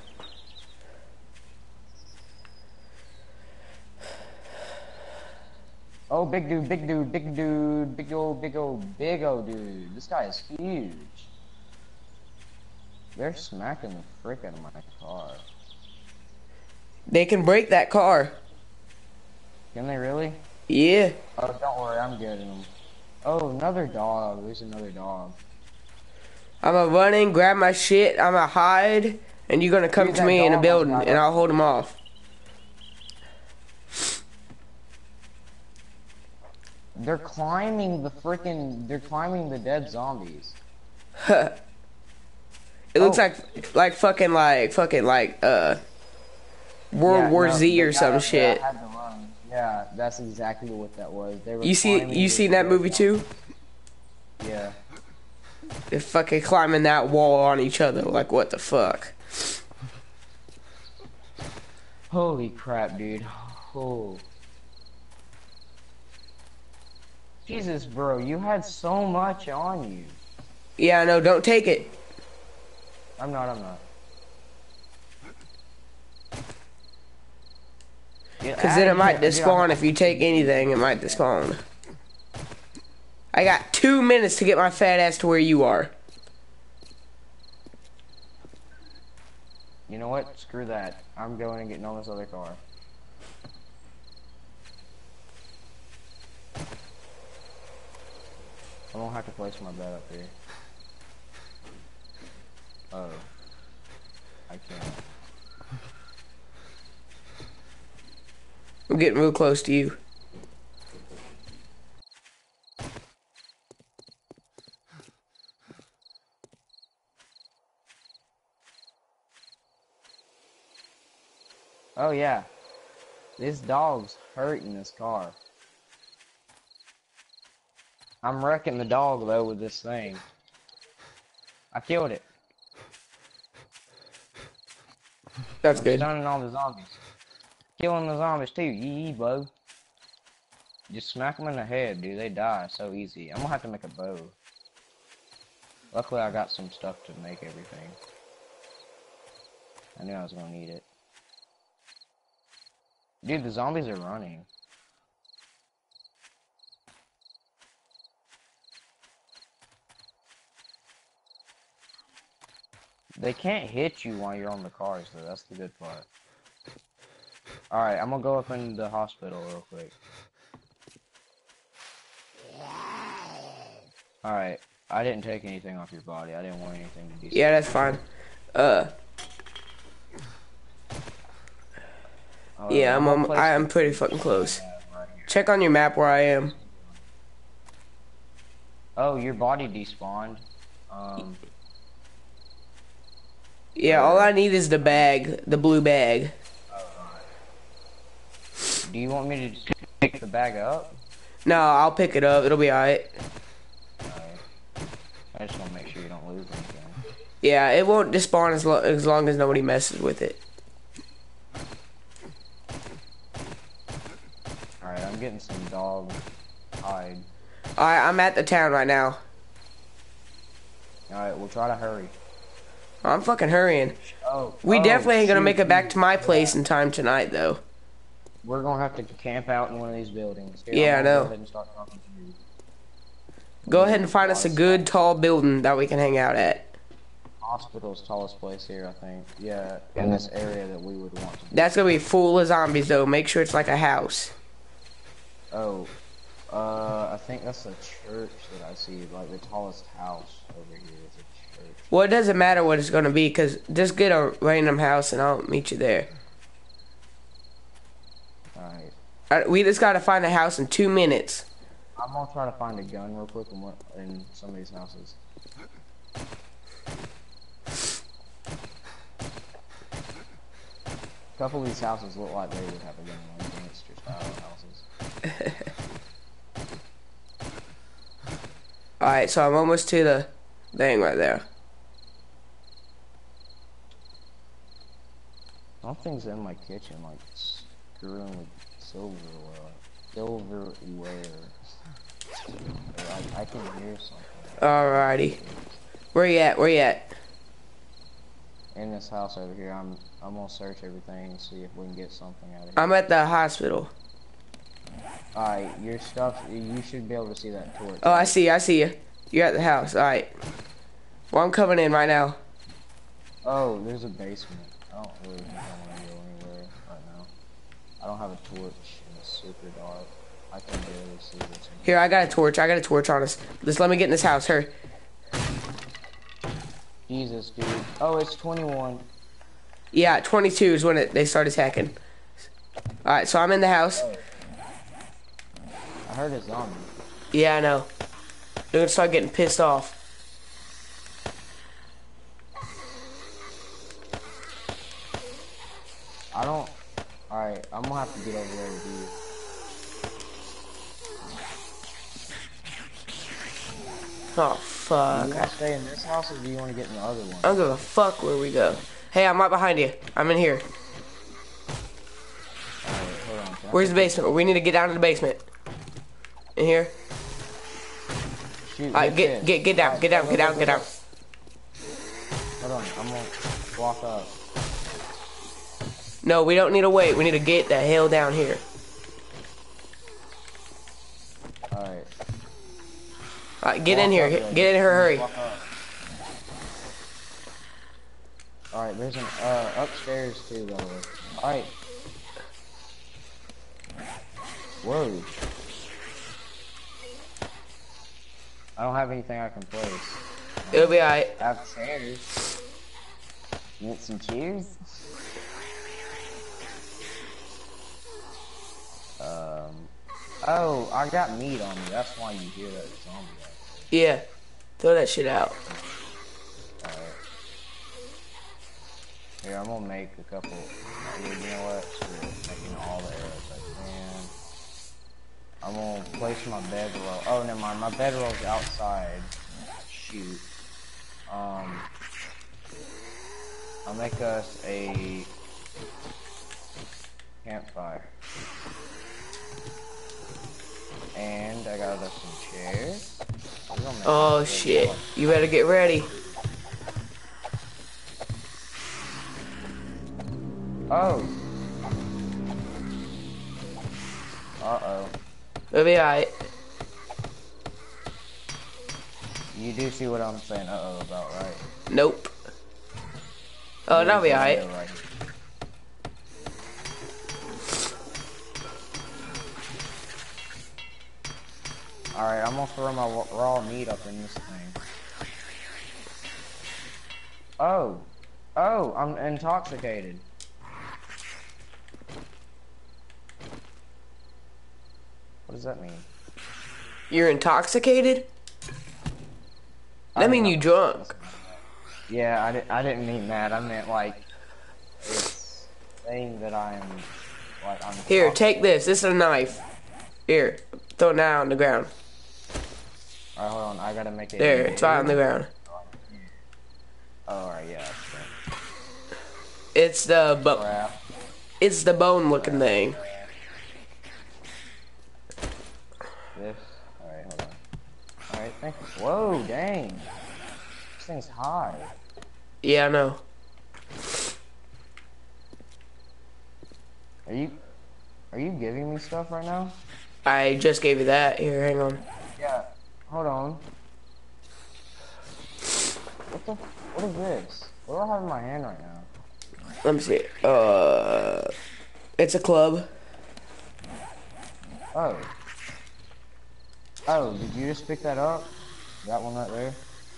Oh, big dude, big dude, big dude, big old dude. This guy is huge. They're smacking the frick out of my car. They can break that car. Can they really? Yeah. Oh, don't worry, I'm getting them. Oh, another dog. There's another dog. I'm gonna run in, grab my shit. I'm gonna hide, and you're gonna come Dude, to that me in the dog building, almost got and us. I'll hold him off. They're climbing the frickin'. They're climbing the dead zombies. It looks Oh. like fucking World Yeah, War no, Z they or got some up there, shit. I had to run. Yeah, that's exactly what that was. They were You climbing seen the that dead movie too? zombies. Yeah. They're fucking climbing that wall on each other. Like what the fuck? Holy crap, dude. Oh. Jesus, bro, you had so much on you. Yeah, I know. Don't take it. I'm not. Because then it might despawn if you take anything. It might despawn. I got 2 minutes to get my fat ass to where you are. You know what? Screw that. I'm going and getting on this other car. I'm gonna have to place my bed up here. Oh. I can't. I'm getting real close to you. Oh yeah. This dog's hurting this car. I'm wrecking the dog though with this thing. I killed it. That's I'm good. stunning all the zombies. Killing the zombies too. Yee, bro. Just smack them in the head, dude. They die so easy. I'm gonna have to make a bow. Luckily, I got some stuff to make everything. I knew I was gonna need it. Dude, the zombies are running. They can't hit you while you're on the cars, though. That's the good part. Alright, I'm gonna go up in the hospital real quick. Alright, I didn't take anything off your body. I didn't want anything to be. Yeah, that's fine. Yeah, I'm pretty fucking close. Right. Check on your map where I am. Oh, your body despawned. Yeah, all I need is the bag, the blue bag. Do you want me to just pick the bag up? No, I'll pick it up. It'll be alright. Alright. I just want to make sure you don't lose anything. Yeah, it won't despawn as long as nobody messes with it. Alright, I'm getting some dog hide. Alright, I'm at the town right now. Alright, we'll try to hurry. I'm fucking hurrying. Oh, We definitely ain't gonna shoot, make it back to my place in time tonight, though. We're gonna have to camp out in one of these buildings. Here, Yeah, I know. Go ahead and start talking to you. Go ahead and find us a good, tall building that we can hang out at. Hospital's tallest place here, I think. Yeah, in this area that we would want to be. That's gonna be full of zombies, though. Make sure it's like a house. Oh, I think that's a church that I see. Like the tallest house over here is a church. Well, it doesn't matter what it's gonna be, cause just get a random house and I'll meet you there. Alright. We just gotta find a house in 2 minutes. I'm gonna try to find a gun real quick in some of these houses. A couple of these houses look like they would have a gun in them. It's just houses. Alright, so I'm almost to the thing right there. Something's in my kitchen, like screwing with silverware. I can hear something. Alrighty. Where you at? Where you at? In this house over here, I'm gonna search everything and see if we can get something out of here. I'm at the hospital. Alright, your stuff, you should be able to see that torch. Oh, I see you. You're at the house. Alright. Well, I'm coming in right now. Oh, there's a basement. I don't really think I want to go anywhere right now. I don't have a torch and it's super dark. I can barely see what's in Here, I got a torch. I got a torch on us. Just let me get in this house. Hurry. Jesus, dude. Oh, it's 21. Yeah, 22 is when they start attacking. Alright, so I'm in the house. Oh. I heard a zombie. Yeah, I know. They're gonna start getting pissed off. I don't... Alright, I'm gonna have to get over there with you. Oh, fuck. Do you want to stay in this house or do you want to get in the other one? I don't give a fuck where we go. Hey, I'm right behind you. I'm in here. Alright, hold on. Where's the basement? We need to get down to the basement. In here? Shoot, Alright, get down, get down, get down, get down. Hold on, I'm gonna walk up. No, we don't need to wait. We need to get the hell down here. Alright. Alright, get in here. Get in here, hurry. Alright, there's an, upstairs too, by the way. Alright. Whoa. I don't have anything I can place. It'll be alright. I have chairs. You want some chairs? Oh, I got meat on me. That's why you hear that zombie. Yeah. Throw that shit out. Alright. Here, I'm gonna make a couple. You know what? Screw it. Making all the arrows I can. I'm gonna place my bedroll. Oh, never mind. My bedroll's outside. Shoot. I'll make us a campfire. And I got us some chairs. Oh shit. You better get ready. Oh. Uh-oh. It'll be alright. You do see what I'm saying uh-oh about, right? Nope. Oh, that'll be alright. Right. Alright, I'm gonna throw my raw meat up in this thing. Oh. Oh, I'm intoxicated. What does that mean? You're intoxicated? That mean you drunk. Yeah, I didn't mean that. I meant like it's saying that I'm like I'm. Here, take this. This is a knife. Here, throw it now on the ground. Alright, hold on. I gotta make it. There, it's right on the ground. Oh, alright, yeah. It's the it's the bone looking thing. This. Alright, hold on. Alright, thank you. Whoa, dang. This thing's high. Yeah, I know. Are you giving me stuff right now? I just gave you that. Here, hang on. Yeah. Hold on. What is this? What do I have in my hand right now? Let me see. It's a club. Oh. Oh, did you just pick that up? That one right there?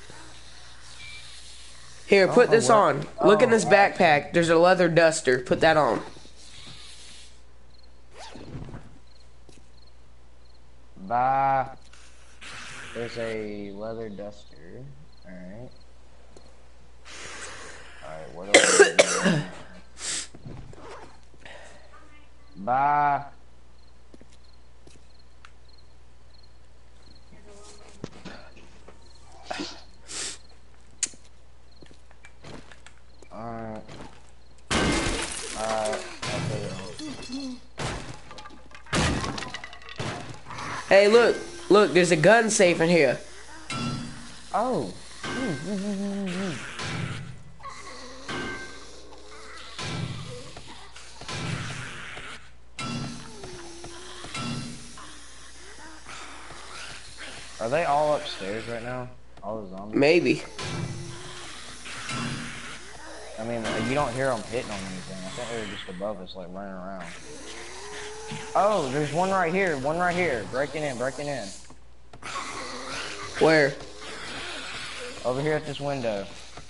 Here, put this where- on. Look in Oh, this backpack. There's a leather duster. Put that on. Bye. There's a leather duster. Alright. Alright, what else? Bye. Alright. Alright. Hey, look. Look, there's a gun safe in here. Oh. Are they all upstairs right now? All the zombies? Maybe. I mean, you don't hear them hitting on anything. I think they're just above us, like, running around. Oh, there's one right here. One right here. Breaking in, breaking in. Where? Over here at this window.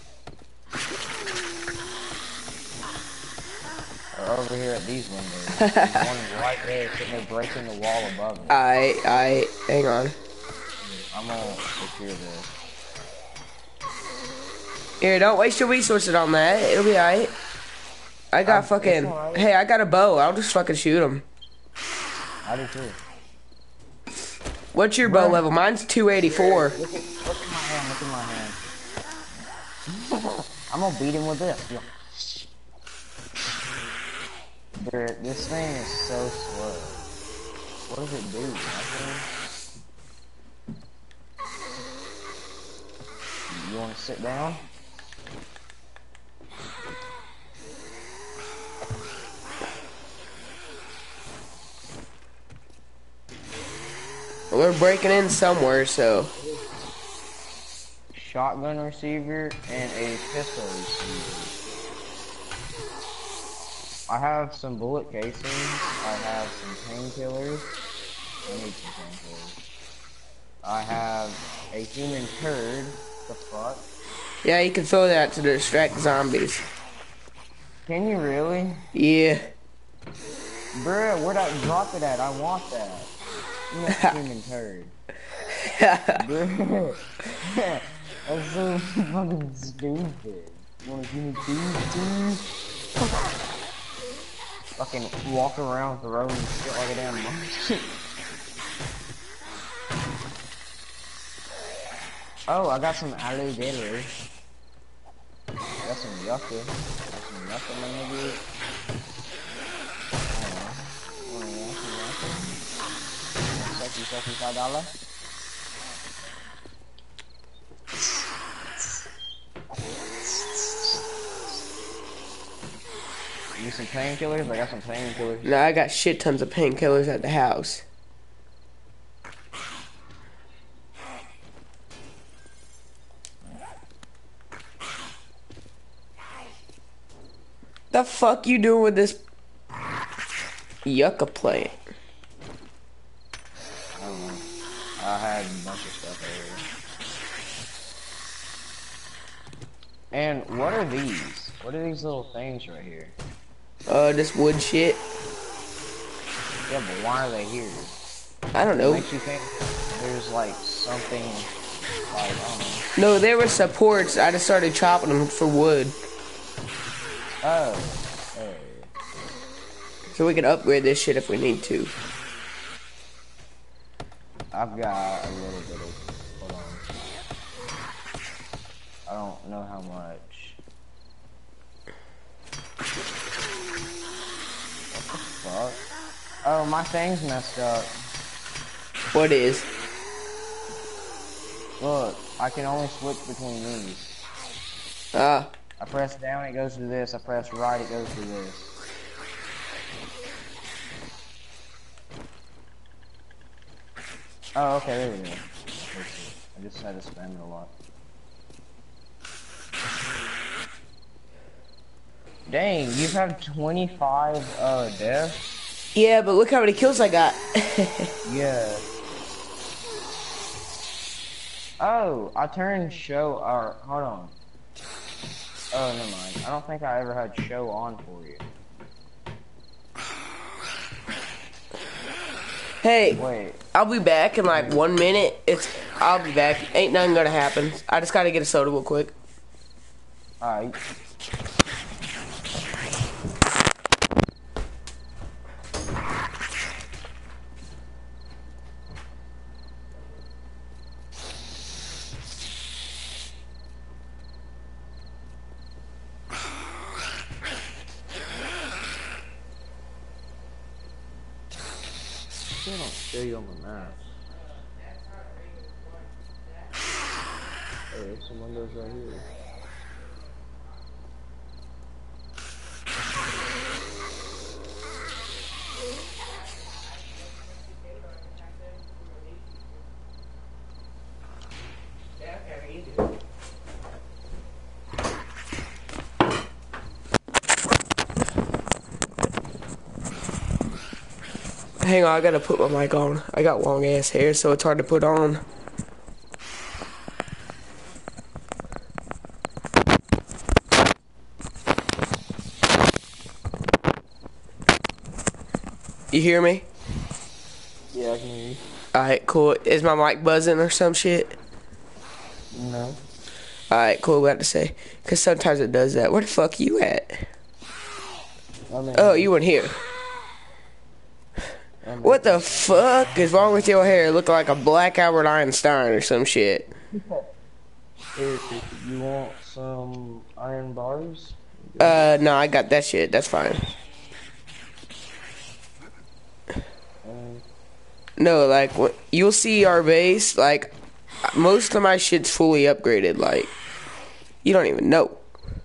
Or over here at these windows. There's one right there sitting there breaking the wall above it. Hang on. I'm gonna secure this. Here, don't waste your resources on that. It'll be alright. I got fucking... alright. Hey, I got a bow. I'll just fucking shoot him. I do too. What's your bow level? Mine's 284. Look at my hand, look at my hand. I'm gonna beat him with this. Yeah. Dude, this thing is so slow. What does it do? Nothing? You wanna sit down? We're breaking in somewhere, so... Shotgun receiver and a pistol receiver. I have some bullet casings. I have some painkillers. I need some painkillers. I have a human turd. The fuck? Yeah, you can throw that to distract zombies. Can you really? Yeah. Bruh, where'd I drop it at? I want that. Give me that human turd. Bruh. That's so fucking stupid. You wanna give me these? Fucking walk around throwing shit like a damn monkey. Oh, I got some aloe vera. I got some yucca. Got some yucca, my nigga. $5. You need some painkillers? I got some painkillers. No, I got shit tons of painkillers at the house. The fuck you doing with this yucca plant? I don't know. I had a bunch of stuff earlier. And what are these? What are these little things right here? This wood shit. Yeah, but why are they here? I don't know. It makes you think there's like something like, I don't know. No, there were supports. I just started chopping them for wood. Oh. Hey. So we can upgrade this shit if we need to. I've got a little bit of, hold on. I don't know how much. What the fuck? Oh, my thing's messed up. What is? Look, I can only switch between these. Ah. I press down, it goes to this. I press right, it goes to this. Oh, okay, there we go. I just had to spend it a lot. Dang, you have 25 deaths? Yeah, but look how many kills I got. Yeah. Oh, I turned show, or, hold on. Oh, never mind. I don't think I ever had show on for you. Hey, Wait. I'll be back in like 1 minute. I'll be back. Ain't nothing gonna happen. I just gotta get a soda real quick. Alright. Still don't show you on the map. Oh, there's some windows right here. Hang on, I gotta put my mic on. I got long ass hair, so it's hard to put on. You hear me? Yeah, I can hear you. Alright, cool. Is my mic buzzing or some shit? No. Alright, cool, what I have to say. Because sometimes it does that. Where the fuck you at? Oh, you weren't here. What the fuck is wrong with your hair? Look like a black Albert Einstein or some shit. Here, you want some iron bars? No, I got that shit. That's fine. No, like, you'll see our base, like, most of my shit's fully upgraded, like, you don't even know.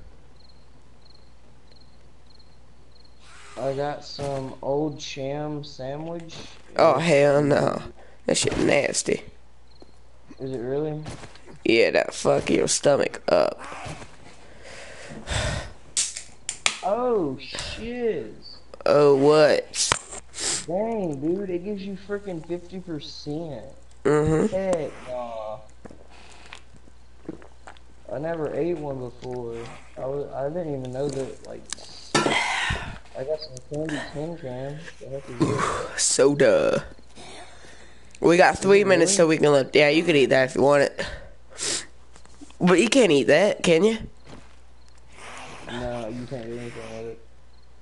I got some old sham sandwich. Oh, hell no. That shit nasty. Is it really? Yeah, that fuck your stomach up. Oh, shit. Oh, what? Dang, dude, it gives you freaking 50%. Mm-hmm. Heck, nah. I never ate one before. I didn't even know that, like, I got some candy Tin Can. The heck is this? Soda. We got Is it 3 minutes really? so we can let. Yeah, you can eat that if you want it. But you can't eat that, can you? No, you can't do anything with it.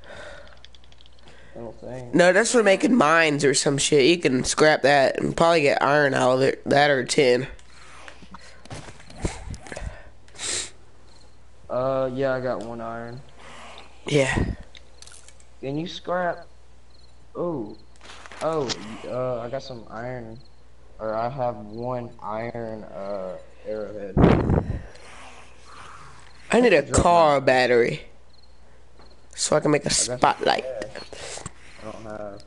I don't think. No, that's for making mines or some shit. You can scrap that and probably get iron out of it. That or tin. Yeah, I got 1 iron. Yeah. Can you scrap? Oh, I got some iron. Or I have 1 iron, arrowhead. I need Thanks a for dropping that car down. battery so I can make a I got some spotlight. cash. I don't have.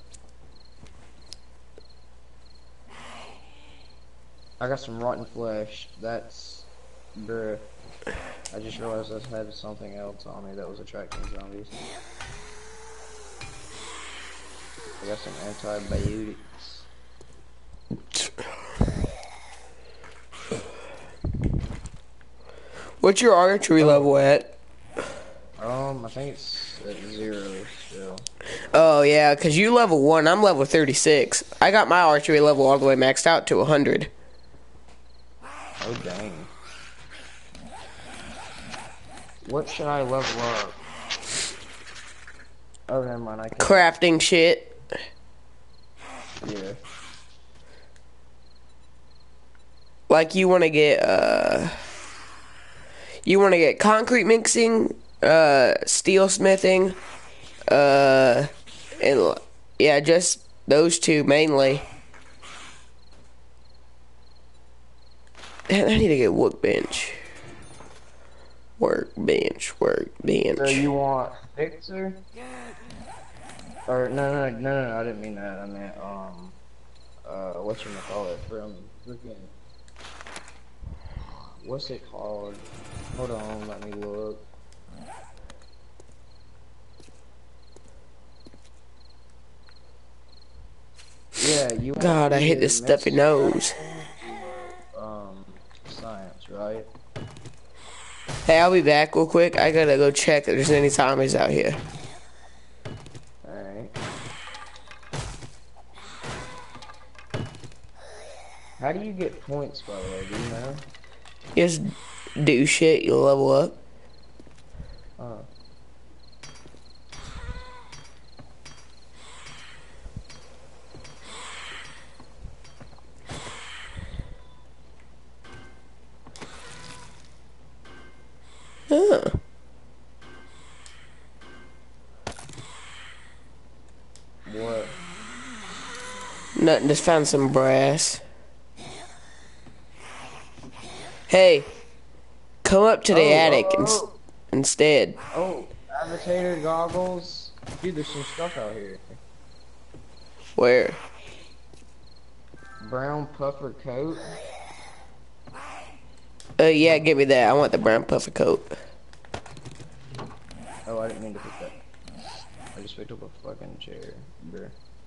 I got some rotten flesh. That's, bruh. I just realized I had something else on me that was attracting zombies. I got some antibiotics. What's your archery Oh, level at? I think it's at 0 still. Oh, yeah, because you level 1. I'm level 36. I got my archery level all the way maxed out to 100. Oh, dang. What should I level up? Oh, never mind, I can't. Crafting shit. Yeah. Like, you want to get, concrete mixing, steel smithing, and, yeah, just those two mainly. Man, I need to get workbench. Workbench. So you want Fixer? Or, no, I didn't mean that. I meant, whatchamacallit from freaking, what's it called? Hold on, let me look. Yeah, you want God, I hate either this stuffy nose. science, right? Hey, I'll be back real quick. I gotta go check if there's any zombies out here. Alright. How do you get points, by the way, do you know? Just do shit, you'll level up. Oh. Huh. What? Nothing, just found some brass. Hey, come up to the attic instead. Oh, Avitator goggles. Dude, there's some stuff out here. Where? Brown puffer coat. Yeah, give me that. I want the brown puffer coat. Oh, I didn't mean to pick that. I just picked up a fucking chair. Bruh.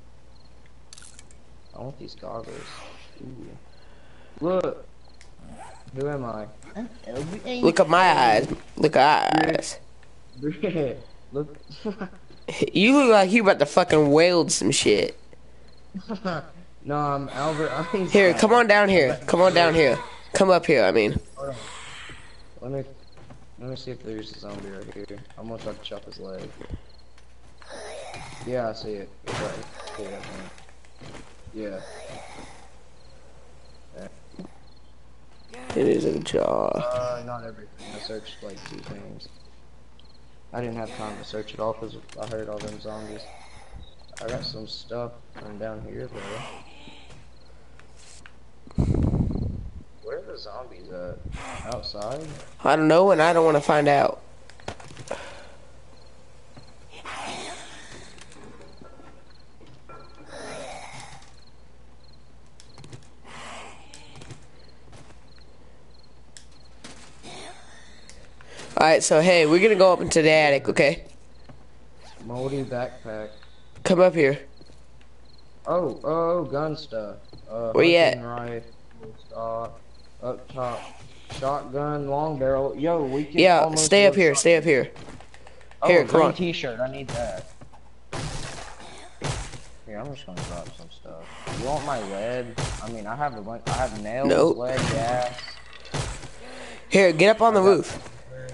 I want these goggles. Ooh. Look. Who am I? I'm LBA. Look at my eyes. Look at our eyes. Bruh. Look. You look like you about to fucking weld some shit. No, I'm Albert Einstein. Here, come on down here. Come on down here. Come up here, I mean. Hold on. Let me see if there's a zombie right here. I'm gonna try to chop his leg. Yeah, I see it. It's right here, I think. Yeah. It is a jaw. Not everything. I searched like 2 things. I didn't have time to search it all because I heard all them zombies. I got some stuff from down here though. Where are the zombies at? Outside? I don't know, and I don't want to find out. Alright, so hey, we're gonna go up into the attic, okay? Moldy backpack. Come up here. Oh, gun stuff. Where you Hunting at? rifle, stock, up top, shotgun, long barrel. Yo, we can Yeah, almost stay do up a here. Stay up shotgun. here. Oh, Here, a come green on. t-shirt. I need that. Here, I'm just gonna drop some stuff. You want my lead? I mean, I have a bunch. I have nails, Nope. lead, gas. Here, get up on I the got. roof.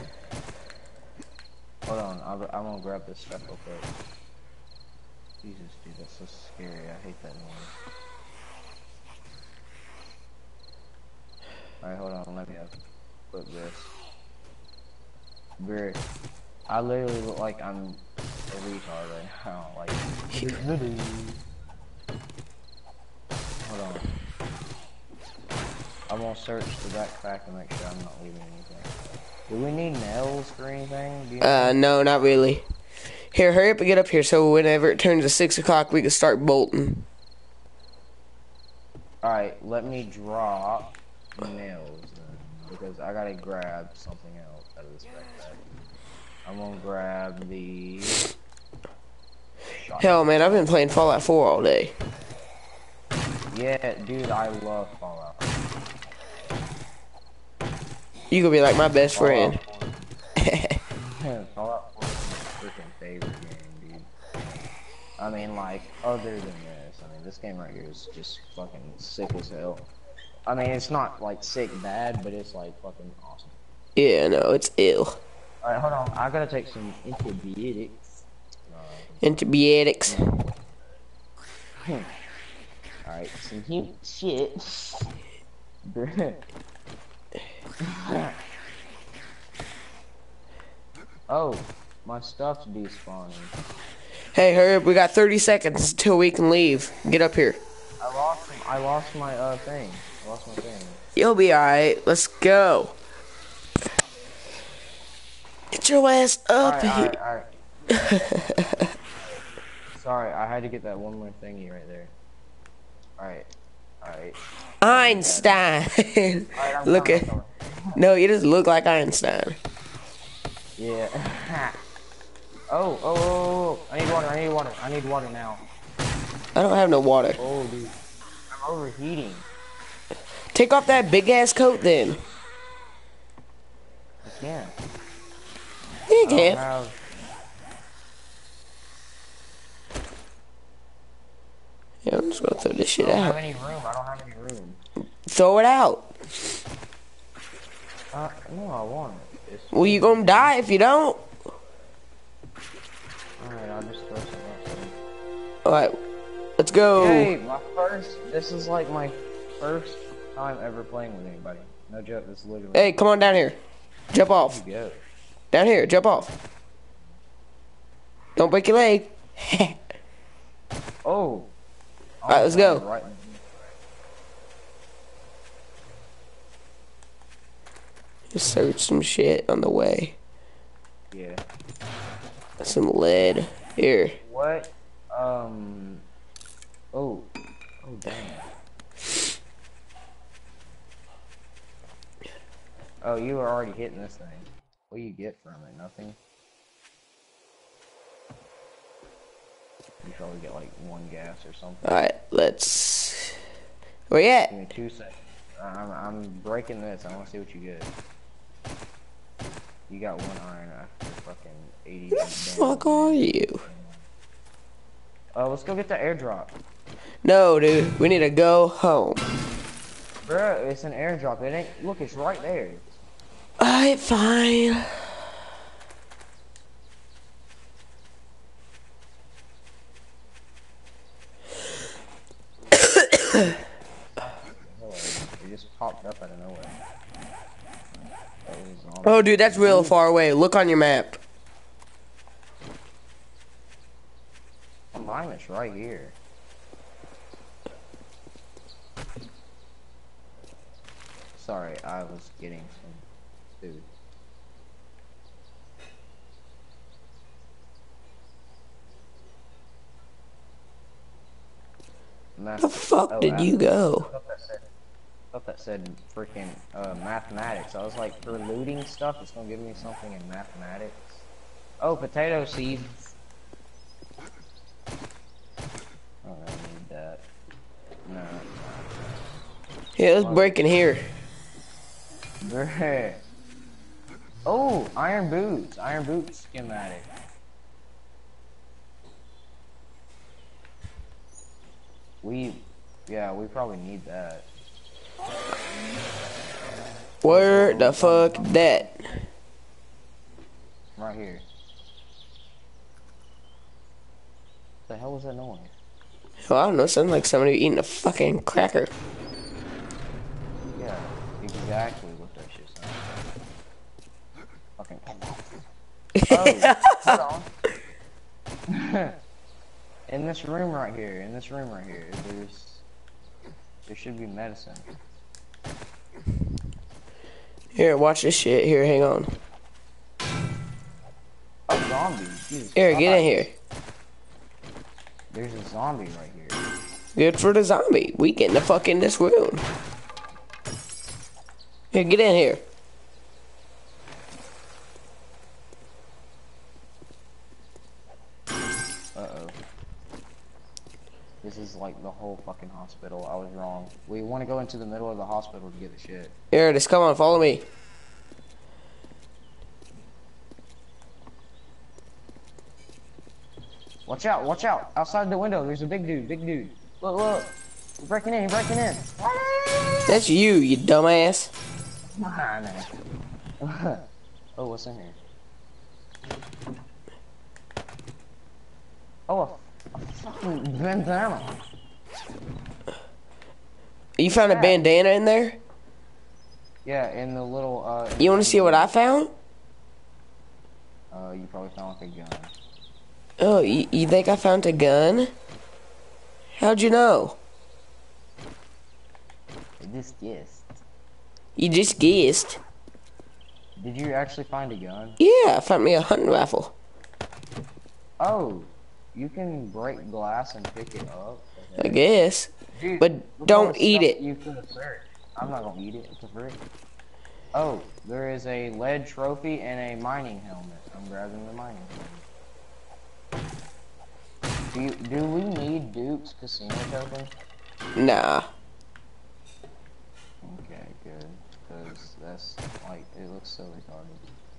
Hold on, I'm gonna grab this stuff real quick. Jesus, dude, that's so scary. I hate that noise. Alright, hold on, let me flip this. Bro, I literally look like I'm a retard right now. Like, hold on. I'm gonna search the backpack and make sure I'm not leaving anything. Do we need nails or anything? Do you know? No, not really. Here, hurry up and get up here so whenever it turns to 6 o'clock, we can start bolting. Alright, let me drop nails then, because I gotta grab something else out of this backpack. I'm gonna grab the shotgun. Hell, man, I've been playing Fallout 4 all day. Yeah, dude, I love Fallout. You gonna be like my best friend. Fallout 4 is my freaking favorite game, dude. I mean, like, other than this, I mean, this game right here is just fucking sick as hell. I mean, it's not, like, sick bad, but it's, like, fucking awesome. Yeah, no, it's ill. Alright, hold on. I gotta take some antibiotics. Antibiotics. Alright, some human shit. Oh, my stuff's despawning. Hey, hurry up. We got 30 seconds until we can leave. Get up here. I lost my thing. I lost my thing. You'll be alright. Let's go. Get your ass up here. Alright. Sorry, I had to get that one more thingy right there. Alright. Einstein. Alright, Look at. No, you just look like Einstein. Yeah. Oh, I need water now. I don't have no water. Oh, dude. I'm overheating. Take off that big ass coat then. I can't. You I can't. don't have... Yeah, I'm just gonna throw this shit I don't out. have any room. I don't have any room. Throw it out. No, I want it. Well, you gonna die if you don't. Alright, I'll just throw some else. Alright, let's go. Hey, this is like my first time ever playing with anybody. No joke, this is literally. Hey, come on down here. Jump off. You go. Down here, jump off. Don't break your leg. Oh. Alright, let's go. Right. Just search some shit on the way. Yeah. Some lead. Here. What? Oh, damn. Oh, you were already hitting this thing. What do you get from it? Nothing? You probably get like 1 gas or something. Alright, let's... Where you at? Give me 2 seconds. I'm breaking this. I want to see what you get. You got 1 iron after fucking 80. Who the fuck are you? Let's go get the airdrop. No, dude. We need to go home. Bruh, it's an airdrop. It ain't. Look, it's right there. Alright, fine. It just popped up out of nowhere. Oh, dude, that's real far away. Look on your map. Mine is right here. Sorry, I was getting some food. Where the fuck did you go? I thought that said freaking mathematics. I was like, for looting stuff, it's gonna give me something in mathematics. Oh, potato seeds. Yeah, let's break in here. Bruh. Oh, iron boots. Iron boots schematic. Yeah, we probably need that. Where the fuck that? Right here. What the hell was that noise? Well, I don't know, sounds like somebody eating a fucking cracker. Yeah, exactly what that shit sounds like. Fucking. Oh, hold on. In this room right here, there should be medicine. Here, watch this shit. Here, hang on. A zombie. Jesus Here, get in Christ. here. There's a zombie right here. Good for the zombie. We getting the fuck in this room. Here, get in here. Uh-oh. This is like the whole fucking hospital. I was wrong. We want to go into the middle of the hospital to get the shit. Here, just come on, follow me. Watch out, watch out. Outside the window, there's a big dude, Look, look. He's breaking in, That's you dumbass. Oh, what's in here? Oh, a fucking bandana. You found a bandana in there? Yeah, in the little, You want to see what I found? You probably found like a gun. Oh, you think I found a gun? How'd you know? I just guessed. You just guessed. Did you actually find a gun? Yeah, I found me a hunting rifle. Oh, you can break glass and pick it up. I guess. Dude, But don't eat it. You could have searched. I'm not gonna eat it. It's a frick. Oh, there is a lead trophy and a mining helmet. I'm grabbing the mining helmet. Do we need Duke's casino token? Nah. Okay, good. Because that's like it looks so retarded.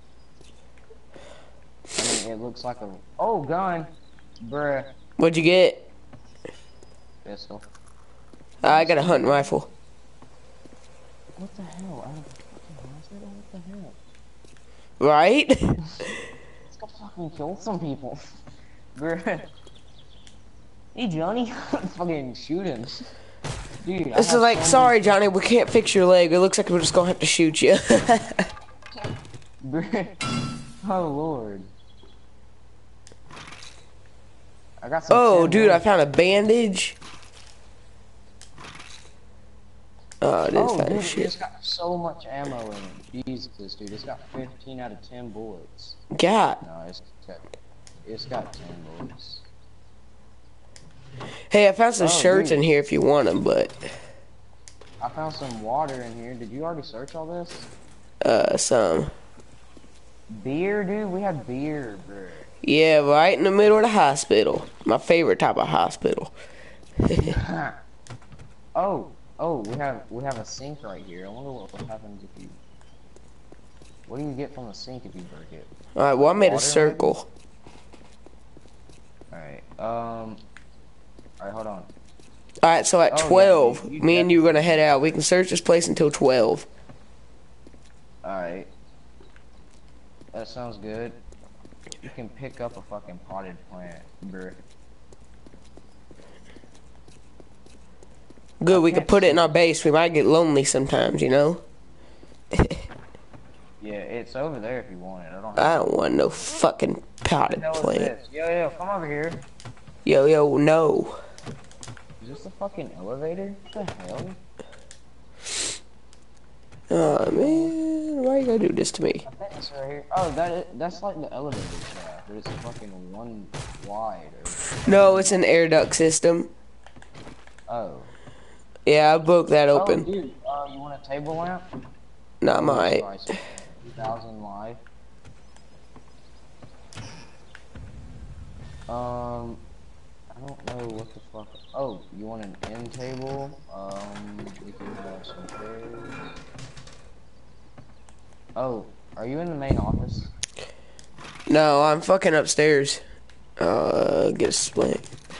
I mean, it looks like a gun, bruh. What'd you get? Pistol. I got a hunting rifle. What the hell? Out of the fucking hospital? What the hell? Right? Let's go fucking kill some people. Bruh. Hey, Johnny. Fucking shoot him. Dude, This is like, sorry, Johnny, we can't fix your leg. It looks like we're just gonna have to shoot you. Bruh. Oh, Lord. I got some. Oh, dude, I found a bandage. Oh, I didn't find dude, shit. it's got so much ammo in it. Jesus, dude, it's got 15 out of 10 bullets. God. No, it's got 10 bullets. Hey, I found some shirts dude. in here if you want them, but... I found some water in here. Did you already search all this? Some. Beer, dude? We had beer, bro. Yeah, right in the middle of the hospital. My favorite type of hospital. Oh, we have a sink right here. I wonder what happens if you... What do you get from the sink if you break it? Alright, well, I made a Water, circle. Alright, alright, hold on. Alright, so at Oh, 12, yeah, you me and you are gonna head out. We can search this place until 12. Alright. That sounds good. You can pick up a fucking potted plant, bruh. Good, we can put it in our base. We might get lonely sometimes, you know? Yeah, it's over there if you want it. I don't want no fucking potted What the hell is plant. this? Yo, come over here. Yo, no. Is this a fucking elevator? What the hell? Oh, man. Why you gotta do this to me? I think it's right here. Oh, that's like the elevator shaft, but it's fucking one wide. No, it's an air duct system. Oh. Yeah, I broke that Oh, open. dude, you want a table lamp? Not mine. 2,000 live. I don't know what the fuck. Oh, you want an end table? We can have some chairs. Oh, are you in the main office? No, I'm fucking upstairs. Get a split.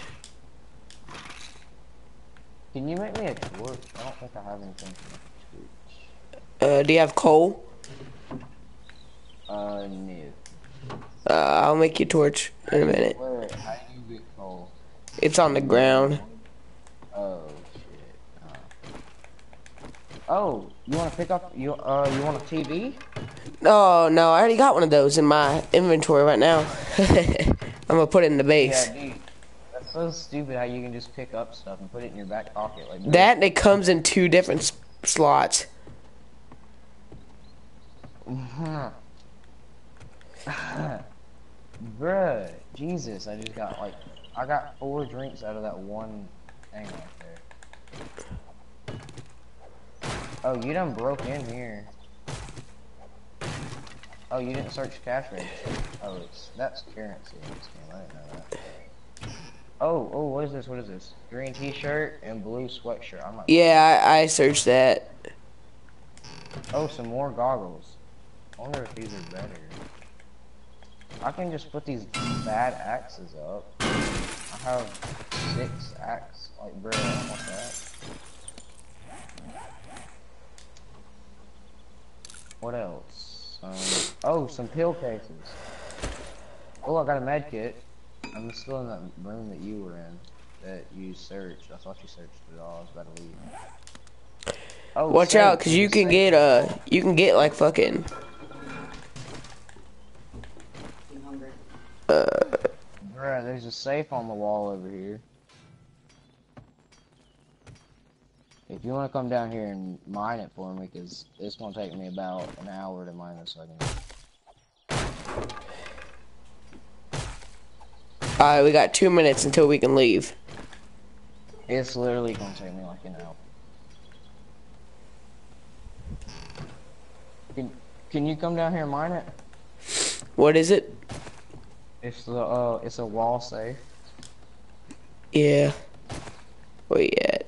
Can you make me a torch? I don't think I have anything to make a torch. Do you have coal? No. I'll make you a torch in a minute. How do you get coal? It's on the ground. Oh shit. Oh, you want to pick up you want a TV? Oh no, I already got one of those in my inventory right now. I'm gonna put it in the base. Yeah, dude. That's so stupid how you can just pick up stuff and put it in your back pocket like that. And it comes in 2 different slots. Bruh, Jesus, I just got like I got 4 drinks out of that one thing right there. Oh, you done broke in here. Oh, you didn't search cash register. Oh, that's currency in this game. I didn't know that. Oh, what is this? What is this? Green t-shirt and blue sweatshirt. I'm not. Yeah, I searched that. Oh, some more goggles. I wonder if these are better. I can just put these bad axes up. I have 6 axes. Like, bro, I don't want that. What else? Oh, some pill cases. Oh, I got a med kit. I'm still in that room that you were in, that you searched. I thought you searched it all. I was about to leave. Oh, watch out, cause you can get like fucking. Bruh, there's a safe on the wall over here. If you want to come down here and mine it for me, because it's going to take me about an hour to mine this again. Alright, we got 2 minutes until we can leave. It's literally going to take me like an hour. Can you come down here and mine it? What is it? It's a wall safe. Yeah. Where you at?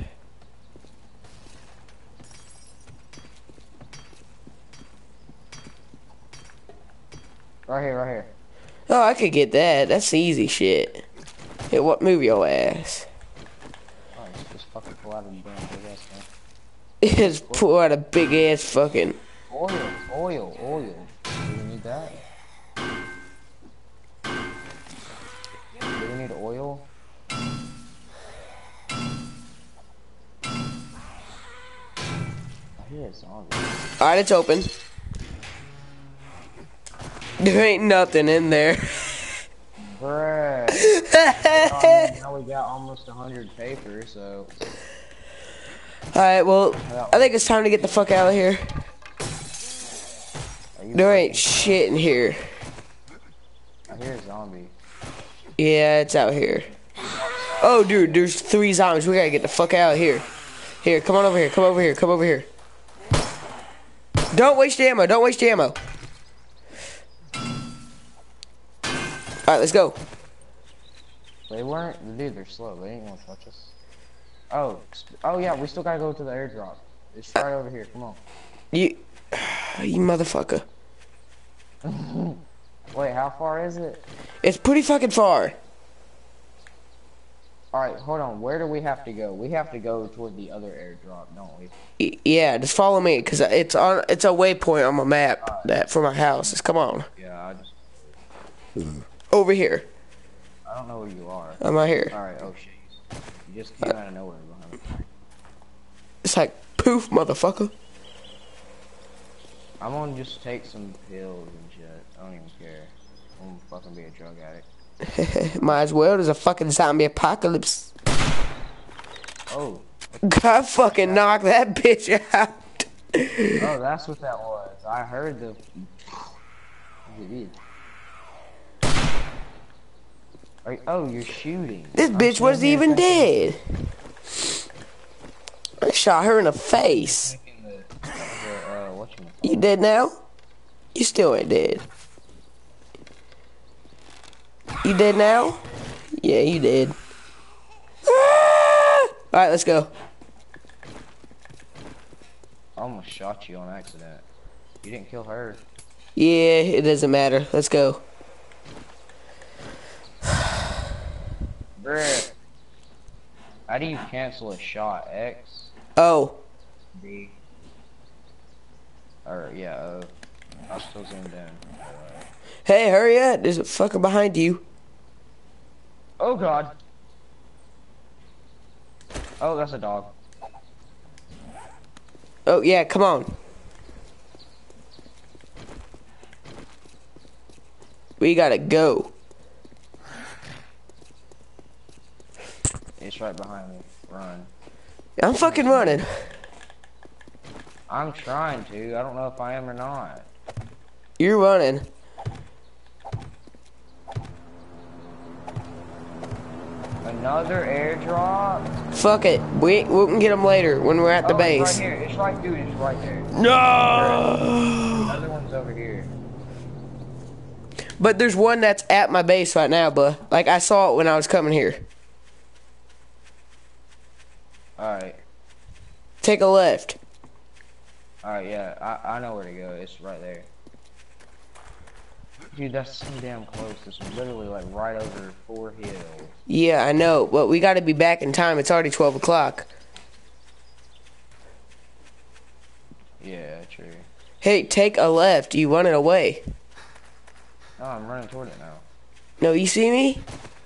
Right here, right here. Oh, I could get that. That's easy shit. Hey, what? Move your ass. Oh, just fucking pull out a damn big ass thing. Just pull out a big ass fucking. Oil. Do we need that? Do we need oil? I hear a zombie. Alright, it's open. There ain't nothing in there. Bruh. Now we got almost 100 paper, so. Alright, well, I think it's time to get the fuck out of here. There ain't shit in here. I hear a zombie. Yeah, it's out here. Oh, dude, there's 3 zombies. We gotta get the fuck out of here. Here, come on over here. Come over here. Come over here. Don't waste ammo. Don't waste ammo. Alright, let's go. They weren't, dude, they're slow. They ain't gonna touch us. Oh yeah, we still gotta go to the airdrop. It's right over here. Come on. You motherfucker. Wait, how far is it? It's pretty fucking far. Alright, hold on. Where do we have to go? We have to go toward the other airdrop, don't we? Yeah, just follow me, cause it's a waypoint on my map that for my house. Just come on. Yeah, Over here. I don't know where you are. I'm right here. Alright, oh shit. You just came out of nowhere behind me. It's like poof, motherfucker. I'm gonna just take some pills and shit. I don't even care. I'm gonna fucking be a drug addict. Might as well. There's a fucking zombie apocalypse. Oh. God fucking knock that bitch out. Oh, that's what that was. I heard the. Oh, you're shooting. This bitch wasn't even dead. I shot her in the face. You dead now? You still ain't dead. You dead now? Yeah, you did. Ah! Alright, let's go. I almost shot you on accident. You didn't kill her. Yeah, it doesn't matter. Let's go. Bruh. How do you cancel a shot? X? Oh. B? Or, yeah, O. I'll still zoom in. Hey, hurry up. There's a fucker behind you. Oh, God. Oh, that's a dog. Oh, yeah, come on. We gotta go. It's right behind me. Run. I'm fucking running. I'm trying to. I don't know if I am or not. You're running. Another airdrop? Fuck it. We can get them later when we're at the base. It's right here. It's right, dude. It's right there. No! The other one's over here. But there's one that's at my base right now, bud. Like, I saw it when I was coming here. Alright. Take a left. Alright, yeah. I know where to go. It's right there. Dude, that's so damn close. It's literally like right over 4 hills. Yeah, I know, but we gotta be back in time. It's already 12 o'clock. Yeah, true. Hey, take a left. You running away. No, I'm running toward it now. No, you see me?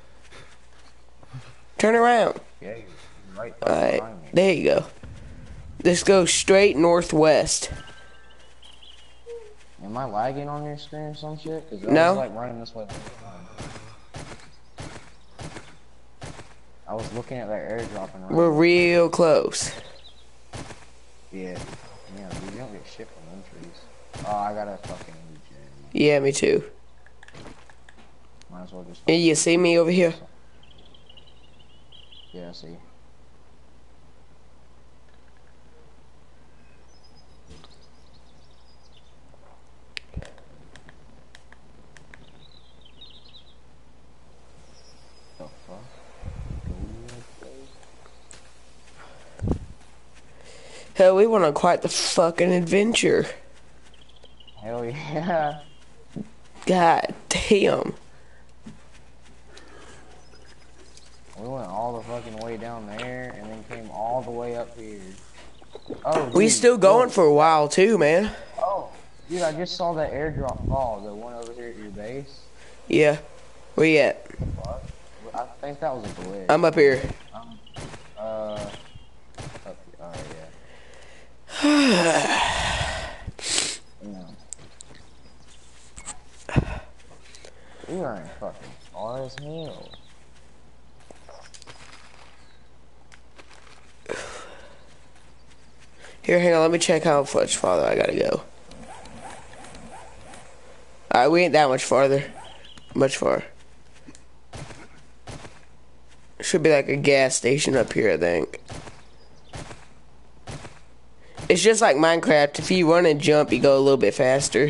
Turn around. Yeah, you're right Alright, behind me. there you go. Just go straight northwest. Am I lagging on your screen or some shit? Cause I No. was like running this way. I was looking at that airdrop and running. We're real close. Yeah. Yeah, dude, you don't get shit from them trees. Oh, I got a fucking gem. Yeah, me too. Might as well just. And you see me over here? Yeah, I see. The fuck? Hell, we went on quite the fucking adventure. Hell yeah. God damn. We went all the fucking way down there and then came all the way up here. Oh, We dude, still going look. for a while too, man. Oh, dude, I just saw that airdrop fall. The one over here at your base. Yeah. Where you at? What? I think that was a glitch. I'm up here. Up here. Oh, yeah. We are in fucking far as hell. Here, hang on, let me check how much farther I gotta go. Alright, we ain't that much farther. Much far. Should be like a gas station up here, I think. It's just like Minecraft. If you run and jump, you go a little bit faster.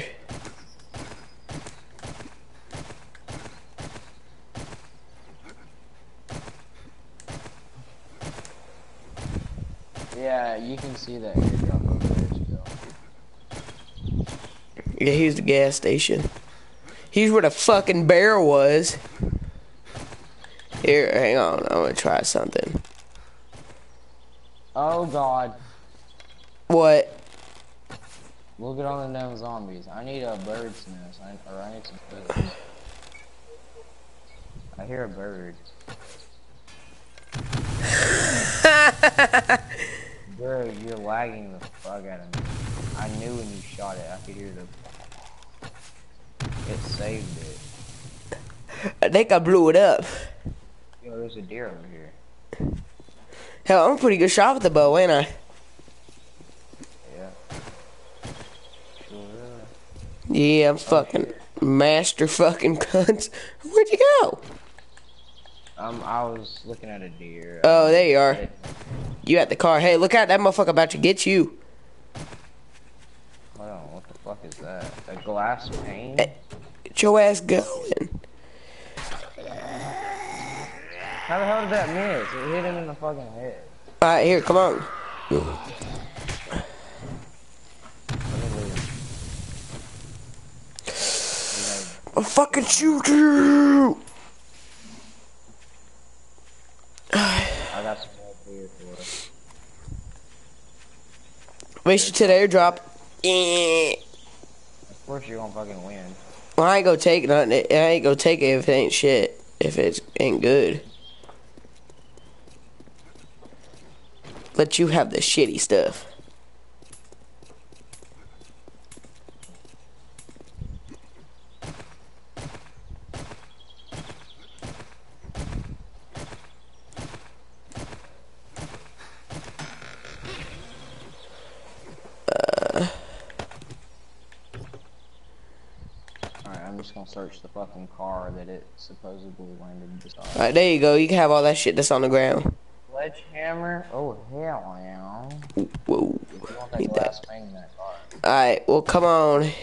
Yeah, you can see that airdrop over there still. Yeah, here's the gas station. Here's where the fucking bear was. Here, hang on. I'm gonna try something. Oh god. What? Look at all the damn zombies. I need a bird's nest. I need some feathers. I hear a bird. Bro, you're lagging the fuck out of me. I knew when you shot it. I could hear the... It saved it. I think I blew it up. Yo, there's a deer over here. Hell, I'm a pretty good shot with the bow, ain't I? Yeah. Sure. Yeah, I'm fucking master fucking cunts. Where'd you go? I was looking at a deer. Oh, there you are. You at the car. Hey, look out, that motherfucker about to get you. Hold on, what the fuck is that? A glass pane? Hey, get your ass going. How the hell did that miss? It hit him in the fucking head. Alright, here, come on. Let me leave him. I'll fucking shoot you! I got some more beer for us. Race you to the airdrop. Of course you're gonna fucking win. Well, I ain't gonna take nothing. I ain't gonna take it if it ain't shit. If it ain't good. Let you have the shitty stuff. I'm just gonna search the fucking car that it supposedly landed beside. Alright, there you go. You can have all that shit that's on the ground. Sledgehammer? Oh, hell yeah. Whoa. If you want that glass pane in that car. Alright, well, come on. Into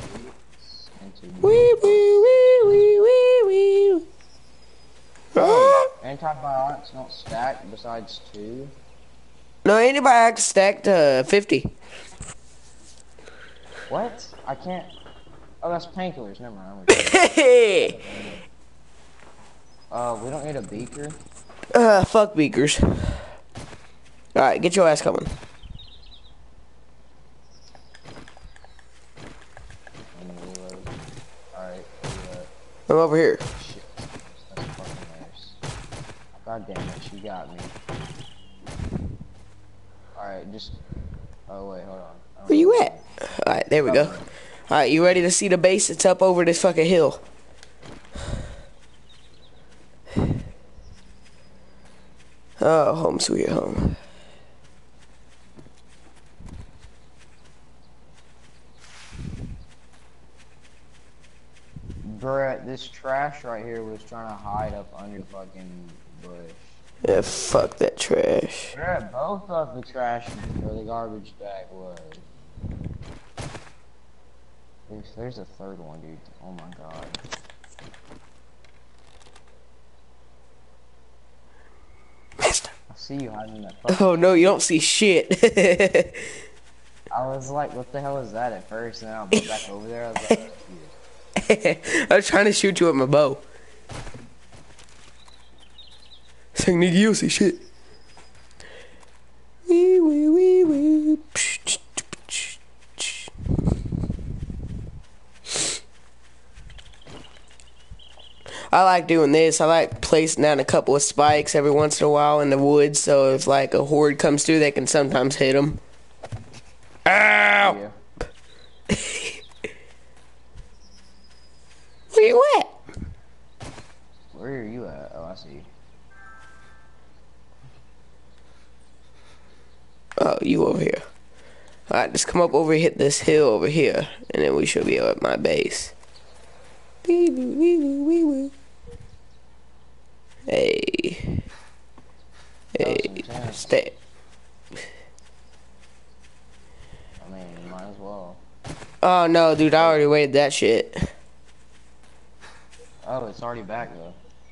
Wee, wee, wee, wee, wee, wee. Ah! Antibiotics don't stack besides 2. No, anybody stacked 50. What? I can't. Oh, that's painkillers. Never mind. We don't need a beaker. Fuck beakers. Alright, get your ass coming. Alright, I'm over here. shit. That's fucking nice. God damn it, she got me. Alright, just. Oh, wait, hold on. Where you at? Alright, there we go. Alright, you ready to see the base? It's up over this fucking hill. Oh, home sweet home. Bruh, this trash right here was trying to hide up under the fucking bush. Yeah, fuck that trash. Bruh, both of the trash or the garbage bag was. There's a third one, dude. Oh my god. Mister. I see you hiding in that fucking. Oh no, you don't see shit. I was like, what the hell is that at first? And then I went back over there. I was like, yeah. I was trying to shoot you with my bow. Saying, nigga, you don't see shit. Wee, wee, wee, wee. I like doing this. I like placing down a couple of spikes every once in a while in the woods, so if like a horde comes through, they can sometimes hit them. Ow! Yeah. Where you at? Where are you at? Oh, I see. Oh, you over here. Alright, just come up over and hit this hill over here, and then we should be at my base. Wee woo, wee woo, wee woo. Hey. Hey, stay. I mean, you might as well. Oh no, dude, I already weighed that shit. Oh, it's already back though.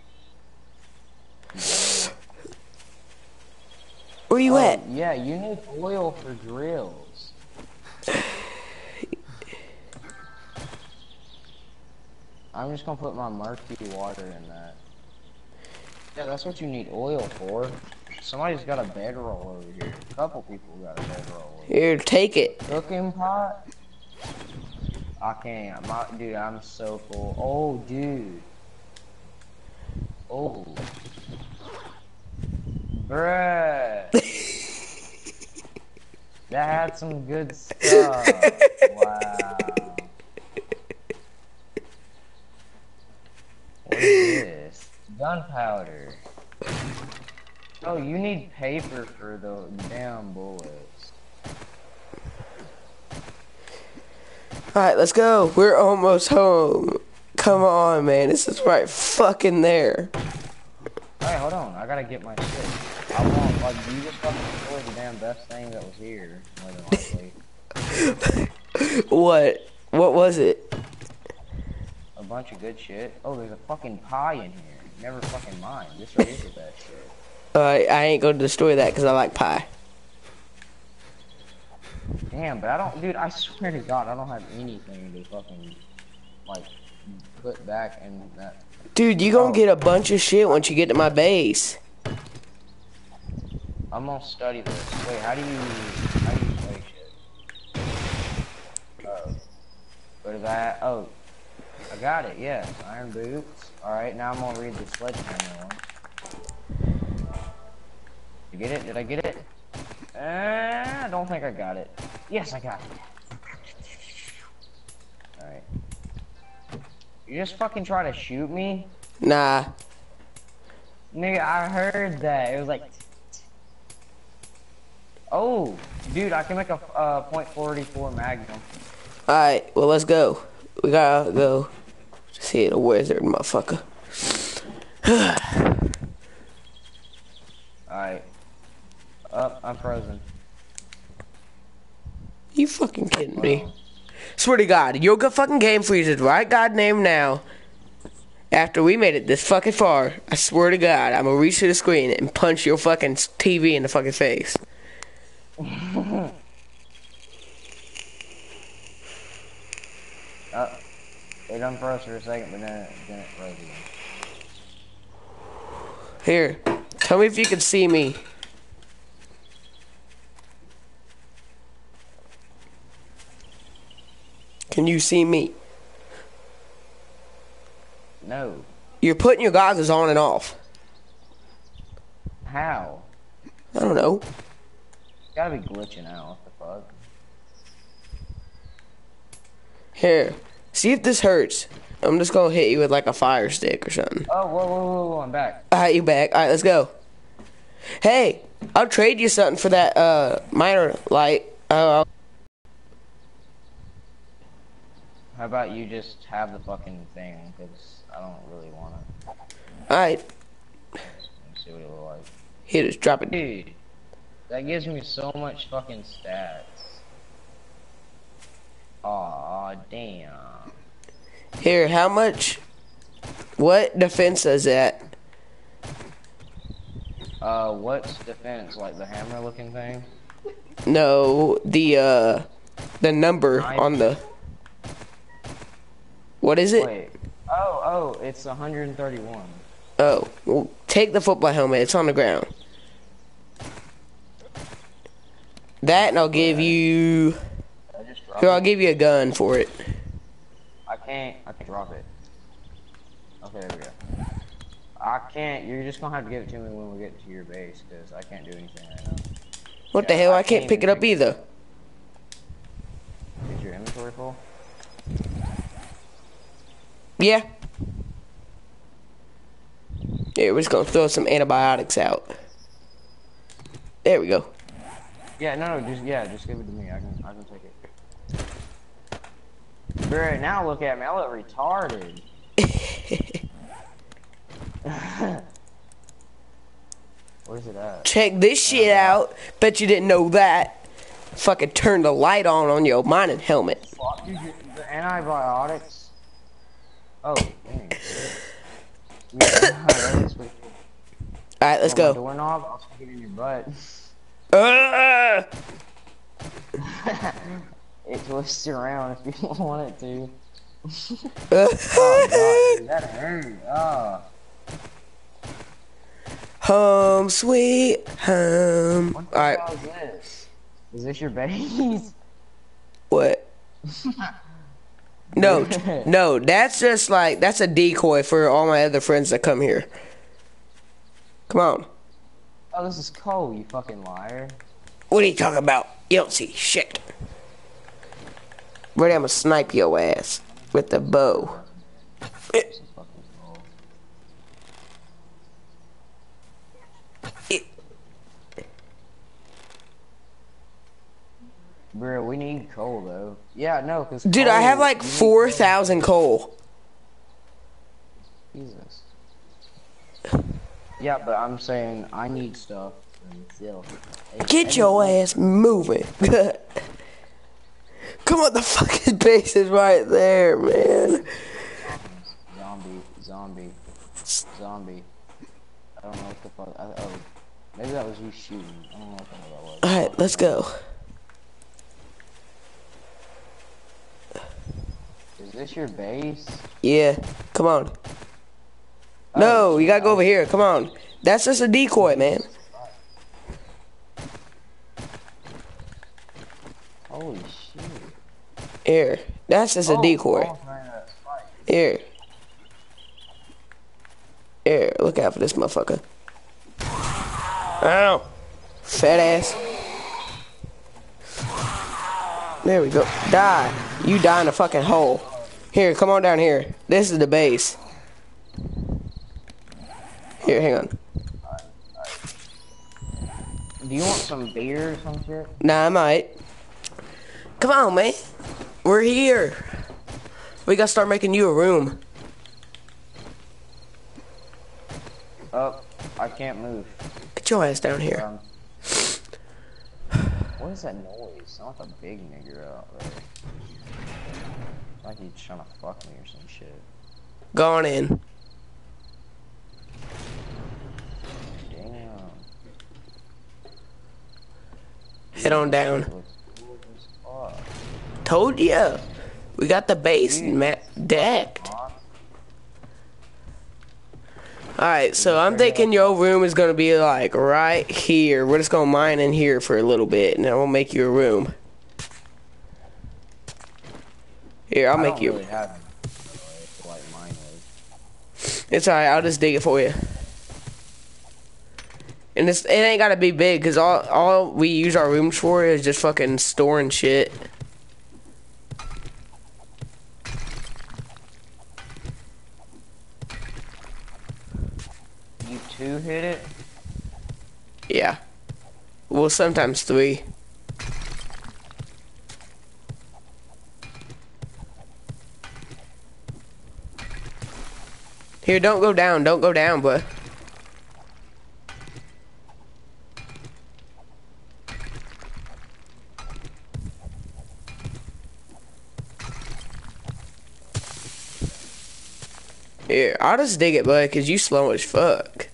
Where you at? Yeah, you need oil for drills. I'm just gonna put my murky water in that. Yeah, that's what you need oil for. Somebody's got a bedroll over here. A couple people got a bedroll over here. Here, take it. Cooking pot? I can't. Dude, I'm so full. Oh, dude. Oh. Bruh. That had some good stuff. Wow. What is this? Gunpowder. Oh, you need paper for the damn bullets. Alright, let's go. We're almost home. Come on, man. This is right fucking there. Hey, hold on. I gotta get my shit. I want, like, you just fucking destroyed the damn best thing that was here, more than likely. What? What was it? A bunch of good shit. Oh, there's a fucking pie in here. never fucking mind. This right is the best shit. I ain't gonna destroy that because I like pie. Damn, but I don't, dude, I swear to God, I don't have anything to fucking, like, put back in that. Dude, you gonna get a bunch of shit once you get to my base. I'm gonna study this. Wait, how do you study shit? Oh. What is that? Oh, I got it, yes. Iron boots. Alright, now I'm gonna read the sledgehammer one. Did I get it? Did I get it? I don't think I got it. Yes, I got it. Alright. You just fucking try to shoot me? Nah. Nigga, I heard that. It was like... Oh, dude, I can make a .44 Magnum. Alright, well, let's go. We gotta go see the wizard, motherfucker. Alright. Up, I'm frozen. You fucking kidding me? Swear to God, your fucking game freezes right goddamn now. After we made it this fucking far, I swear to God, I'm gonna reach to the screen and punch your fucking TV in the fucking face. It unfroze for a second, but then it froze again. Here, tell me if you can see me. Can you see me? No. You're putting your goggles on and off. How? I don't know. It's gotta be glitching out. What the fuck? Here, see if this hurts. I'm just gonna hit you with like a fire stick or something. Oh, whoa, I'm back. Alright, you back. Alright, let's go. Hey, I'll trade you something for that miner light. How about you just have the fucking thing, because I don't really want it. Alright. Let's see what it looks like. Here, just drop it. Dude, that gives me so much fucking stats. Aw, damn. Here, how much? What defense is that? What's defense? Like the hammer looking thing? No, the number on the... What is it? Wait. Oh, it's 131. Oh, well, take the football helmet. It's on the ground. That, and I'll give you... Here, I'll give you a gun for it. I can't drop it. Okay, there we go. I can't, you're just gonna have to give it to me when we get to your base, because I can't do anything right now. What the hell? I can't pick it up either. Is your inventory full? Yeah. Here, we're just gonna throw some antibiotics out. There we go. Yeah, no, just give it to me. I can take it. Bruh, now look at me. I look retarded. Where's it at? Check this shit out. Bet you didn't know that. Fucking turn the light on your mining helmet. Fuck, dude, the antibiotics. Oh, dang. Alright, let's go. Doorknob, I'll stick it in your butt. It twists around if you don't want it to. Oh god, dude, that hurt. Oh. Home sweet home. What the hell is this? Is this your base? What? No, no, that's just like, that's a decoy for all my other friends that come here. Come on. Oh, this is coal, you fucking liar. What are you talking about? You don't see shit. Ready, I'm gonna snipe your ass with the bow. Bro, we need coal though. Yeah, no, cause dude, I have like 4,000 coal. Jesus. Yeah, but I'm saying I need stuff. Get your ass moving. Come on, the fucking base is right there, man. Zombie. zombie. I don't know what the fuck. Oh, maybe that was you shooting. I don't know what the hell that was. Alright, let's go. Is this your base? Yeah, come on. Oh, No, you shit, gotta go over here. Come on. That's just a decoy, man. Holy shit. Here. That's just a decoy. Almost ran out of spike. Here. Here, look out for this motherfucker. Ow. Fat ass. There we go. Die. You die in a fucking hole. Here, come on down here. This is the base. Here, hang on. Do you want some beer or some shit? Nah, I might. Come on, man. We're here. We gotta start making you a room. Oh, I can't move. Get your ass down here. What is that noise? Sounds like a big nigger out there. Like he's trying to fuck me or some shit. Go on in. Damn. Head on down. Looks cool as fuck. Told ya. We got the base decked. Alright, so I'm thinking your room is gonna be like right here. We're just gonna mine in here for a little bit and then we'll make you a room. Here, I'll make you. Really have like mine is. It's alright, I'll just dig it for you. And it ain't gotta be big, cause all we use our rooms for is just fucking storing shit. You two hit it? Yeah. Well, sometimes 3. Here, don't go down, bud. Here, I'll just dig it, bud, cause you slow as fuck.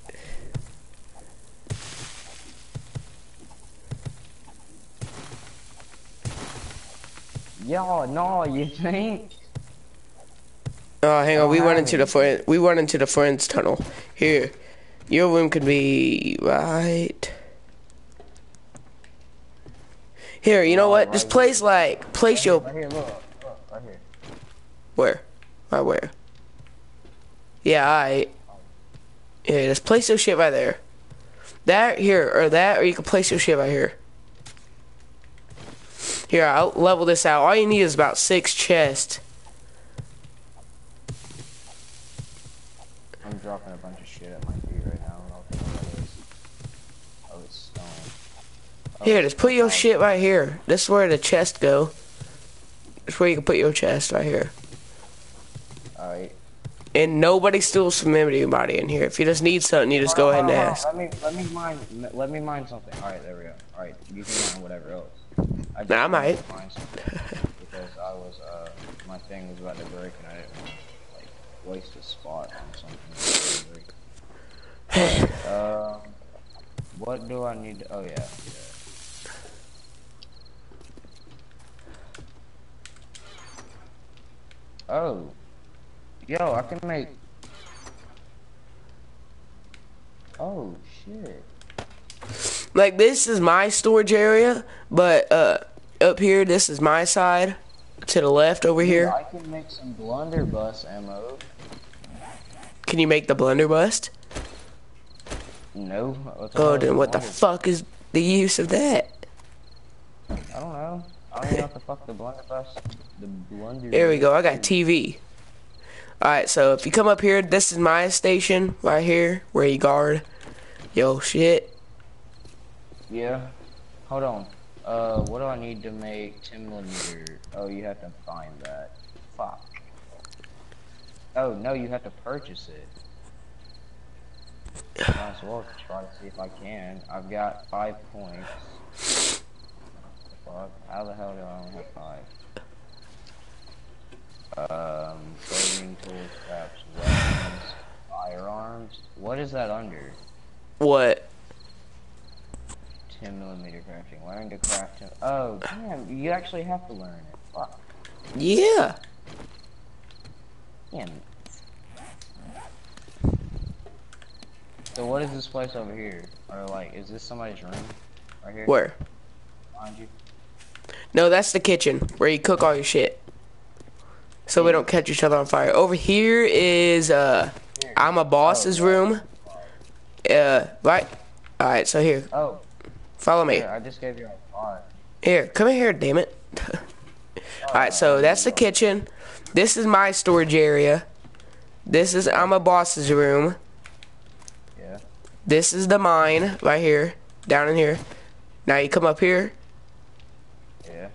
Yo, no, you think? Oh, hang on, we went into the friend's tunnel. Here, your room could be right. Here, you know what? Just place your. Right here, look, right here. Where? Right where? Yeah, alright. Yeah, just place your shit right there. That here, or you can place your shit right here. Here, I'll level this out. All you need is about 6 chests. I'm dropping a bunch of shit at my feet right now. I don't know what that is. Oh, it's stone. Oh, Here, just put your shit right here. This is where the chest go. This is where you can put your chest right here. Alright. And nobody steals from anybody in here. If you just need something, you just go ahead and ask. Let me mine something. Alright, there we go. Alright, you can mine whatever else. Nah, I might. Mine something because I was my thing was about to break and I didn't want to like waste a spot on something. What do I need to, oh yeah. Oh. Yo, I can make. Oh shit. Like, this is my storage area, but up here, this is my side. To the left over here. I can make some blunderbuss ammo. Can you make the blunderbuss? No. Oh, then what the fuck is the use of that? I don't know. I don't even know what the fuck the blunderbuss. The blunderbuss. There we go. I got TV. Alright, so if you come up here, this is my station right here where you guard yo shit. Yeah. Hold on. What do I need to make 10mm? Oh, you have to find that. Fuck. Oh, no, you have to purchase it. Might as well try to see if I can. I've got 5 points. Fuck. How the hell do I only have 5? Saving tools, scraps, weapons, firearms. What is that under? What? 10mm crafting. Learn to craft him. Oh, damn, you actually have to learn it. Fuck. Yeah. Damn it. So what is this place over here? Or like, is this somebody's room? Right here? Where? Behind you? No, that's the kitchen where you cook all your shit. So we don't catch each other on fire. Over here is I'm a boss's room. Right. All right. So here, Oh, follow me. here, I just gave you a spot. Here, come in here, damn it. All right. So that's the kitchen. This is my storage area. This is I'm a boss's room. Yeah. This is the mine right here, down in here. Now you come up here Yeah.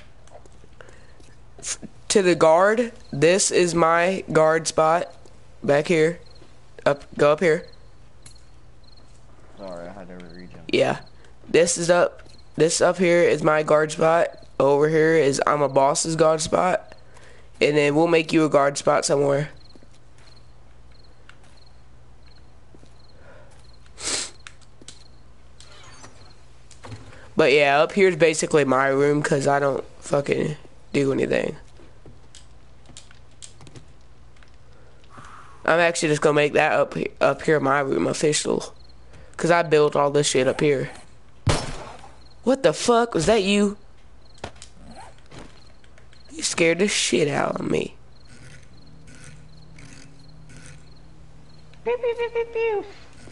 to the guard. This is my guard spot back here. Go up here. Sorry, I had to regen. Yeah. This up here is my guard spot. Over here is I'm a boss's guard spot. And then we'll make you a guard spot somewhere. But yeah, up here is basically my room because I don't fucking do anything. I'm actually just gonna make that up here my room official. Cause I built all this shit up here. What the fuck? Was that you? You scared the shit out of me. Pew, pew, pew, pew, pew.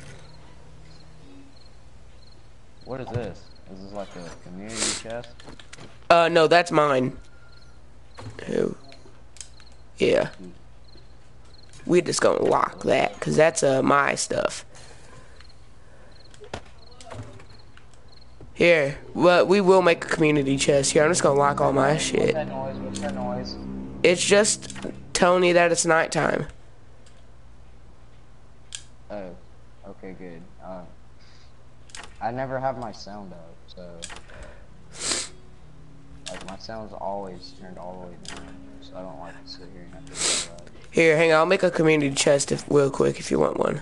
What is this? Is this like a community chest? No, that's mine. Oh. Yeah. We're just gonna lock that, cause that's my stuff. Here, well, we will make a community chest. Here, I'm just gonna lock all my shit. What's that noise? What's that noise? It's just telling you that it's nighttime. Oh, okay, good. I never have my sound up, so like my sound's always turned all the way down, so I don't like to sit here and have to do that. Here, hang on. I'll make a community chest real quick if you want one.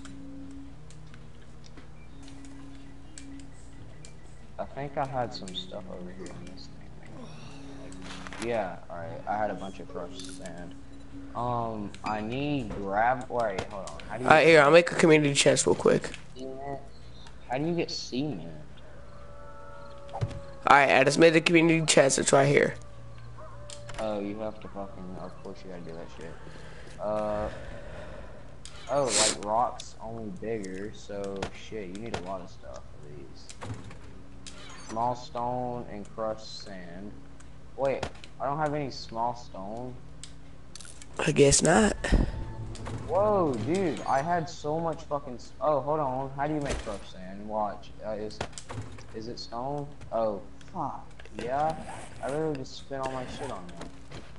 I think I had some stuff over here in this thing. Like, yeah, alright. I had a bunch of crushed sand. I need grab. Wait, hold on. How do you? Alright, here. I'll make a community chest real quick. How do you get cement? Alright, I just made the community chest. It's right here. Oh, you have to fucking. Of course, you gotta do that shit. Oh, like rocks only bigger. So shit, you need a lot of stuff for these. Small stone and crushed sand. Wait, I don't have any small stone. I guess not. Whoa, dude, I had so much fucking. Oh, hold on. How do you make crushed sand? Watch. Is it stone? Oh, fuck. Yeah. I literally just spent all my shit on that.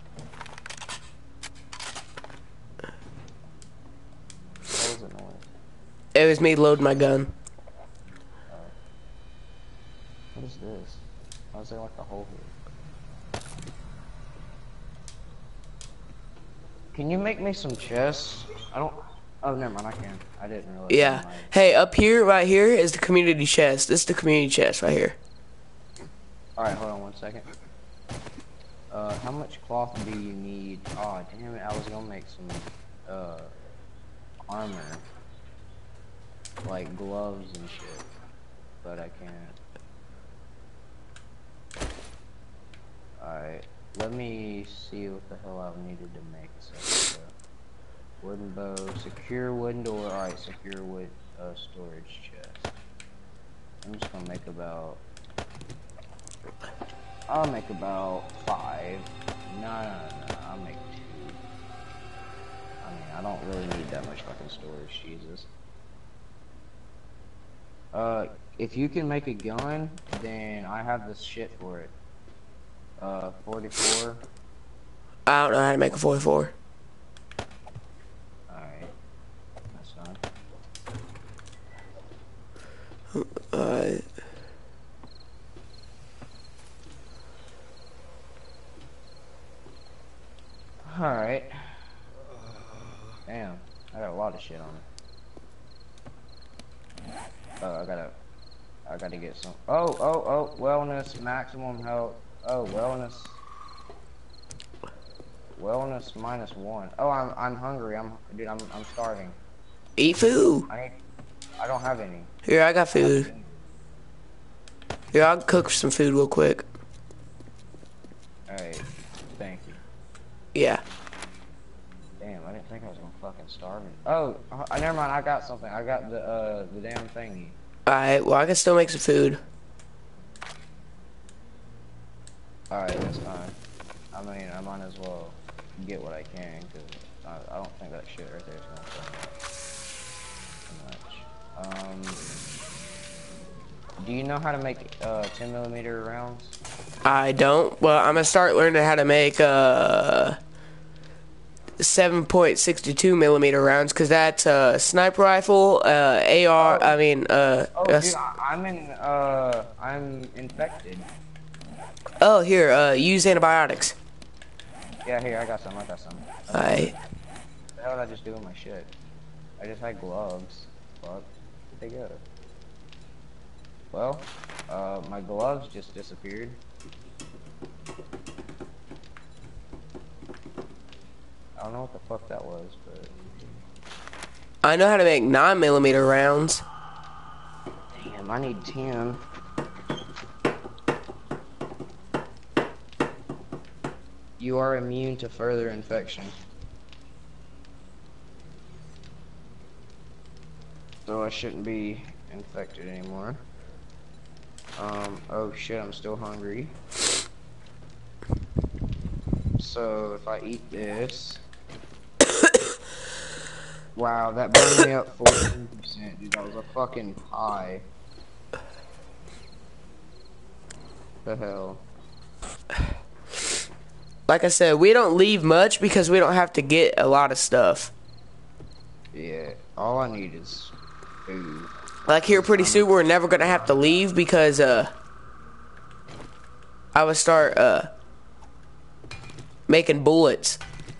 What was it noise? It was me loading my gun. What is this? Why is there like a hole here? Can you make me some chests? I don't. Oh, never mind. I can. I didn't realize. Yeah. Hey, up here, right here, is the community chest. This is the community chest right here. Alright, hold on 1 second. How much cloth do you need? Oh, damn it. I was gonna make some, armor. Like gloves and shit. But I can't. Alright. Let me see what the hell I needed to make. So, wooden bow, secure wooden door. Alright, secure wood storage chest. I'm just gonna make about. I'll make about 5. No, I'll make 2. I mean, I don't really need that much fucking storage, Jesus. If you can make a gun, then I have this shit for it. 44. I don't know how to make a 44. Alright. That's fine. Alright. Damn, I got a lot of shit on it. gotta get some. Oh, wellness, maximum health. Oh, wellness. Wellness -1. Oh, I'm hungry. Dude, I'm starving. Eat food. I don't have any. Here, I got I have to food. eat. Here, I'll cook some food real quick. Alright, thank you. Yeah. Damn, I didn't think I was gonna fucking starve it. Oh, never mind. I got something. I got the damn thingy. Alright, well, I can still make some food. Alright, that's fine. I mean, I might as well get what I can, because I don't think that shit right there is gonna fill me up too much. Do you know how to make 10mm rounds? I don't. Well, I'm gonna start learning how to make 7.62 millimeter rounds, because that's a sniper rifle, AR. Oh. I mean, Oh, dude, I'm infected. Oh, here, use antibiotics. Yeah, here, I got some. Alright. What the hell did I just do with my shit? I just had gloves. Fuck. Where'd they go? Well, my gloves just disappeared. I don't know what the fuck that was, but... I know how to make 9mm rounds. Damn, I need 10. You are immune to further infection. So I shouldn't be infected anymore. Oh shit, I'm still hungry. So if I eat this... Wow, that burned me up 14%, dude. That was a fucking pie. The hell. Like I said, we don't leave much because we don't have to get a lot of stuff. Yeah, all I need is food. Like here pretty soon we're never gonna have to leave because I would start making bullets.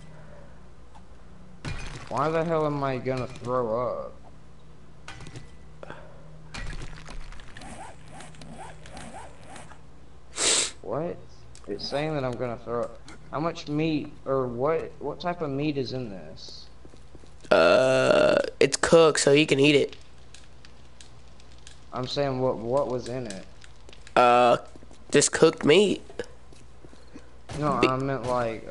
Why the hell am I gonna throw up? What? It's saying that I'm gonna throw up. How much meat, or what type of meat is in this? It's cooked so you can eat it. I'm saying what was in it? Just cooked meat. No, I meant like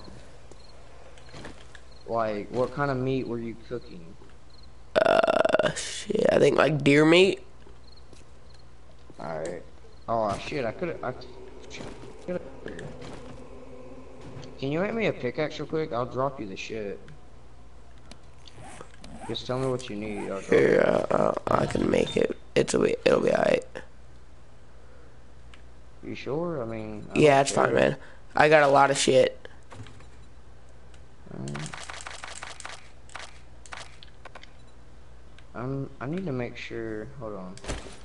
what kind of meat were you cooking? Shit, I think like deer meat. Alright. Oh shit, I could've. Can you make me a pickaxe real quick? I'll drop you the shit. Just tell me what you need. I'll drop Here, I can make it. It'll be alright. You sure? I mean, Yeah, it's fine, man. I got a lot of shit. I need to make sure. Hold on.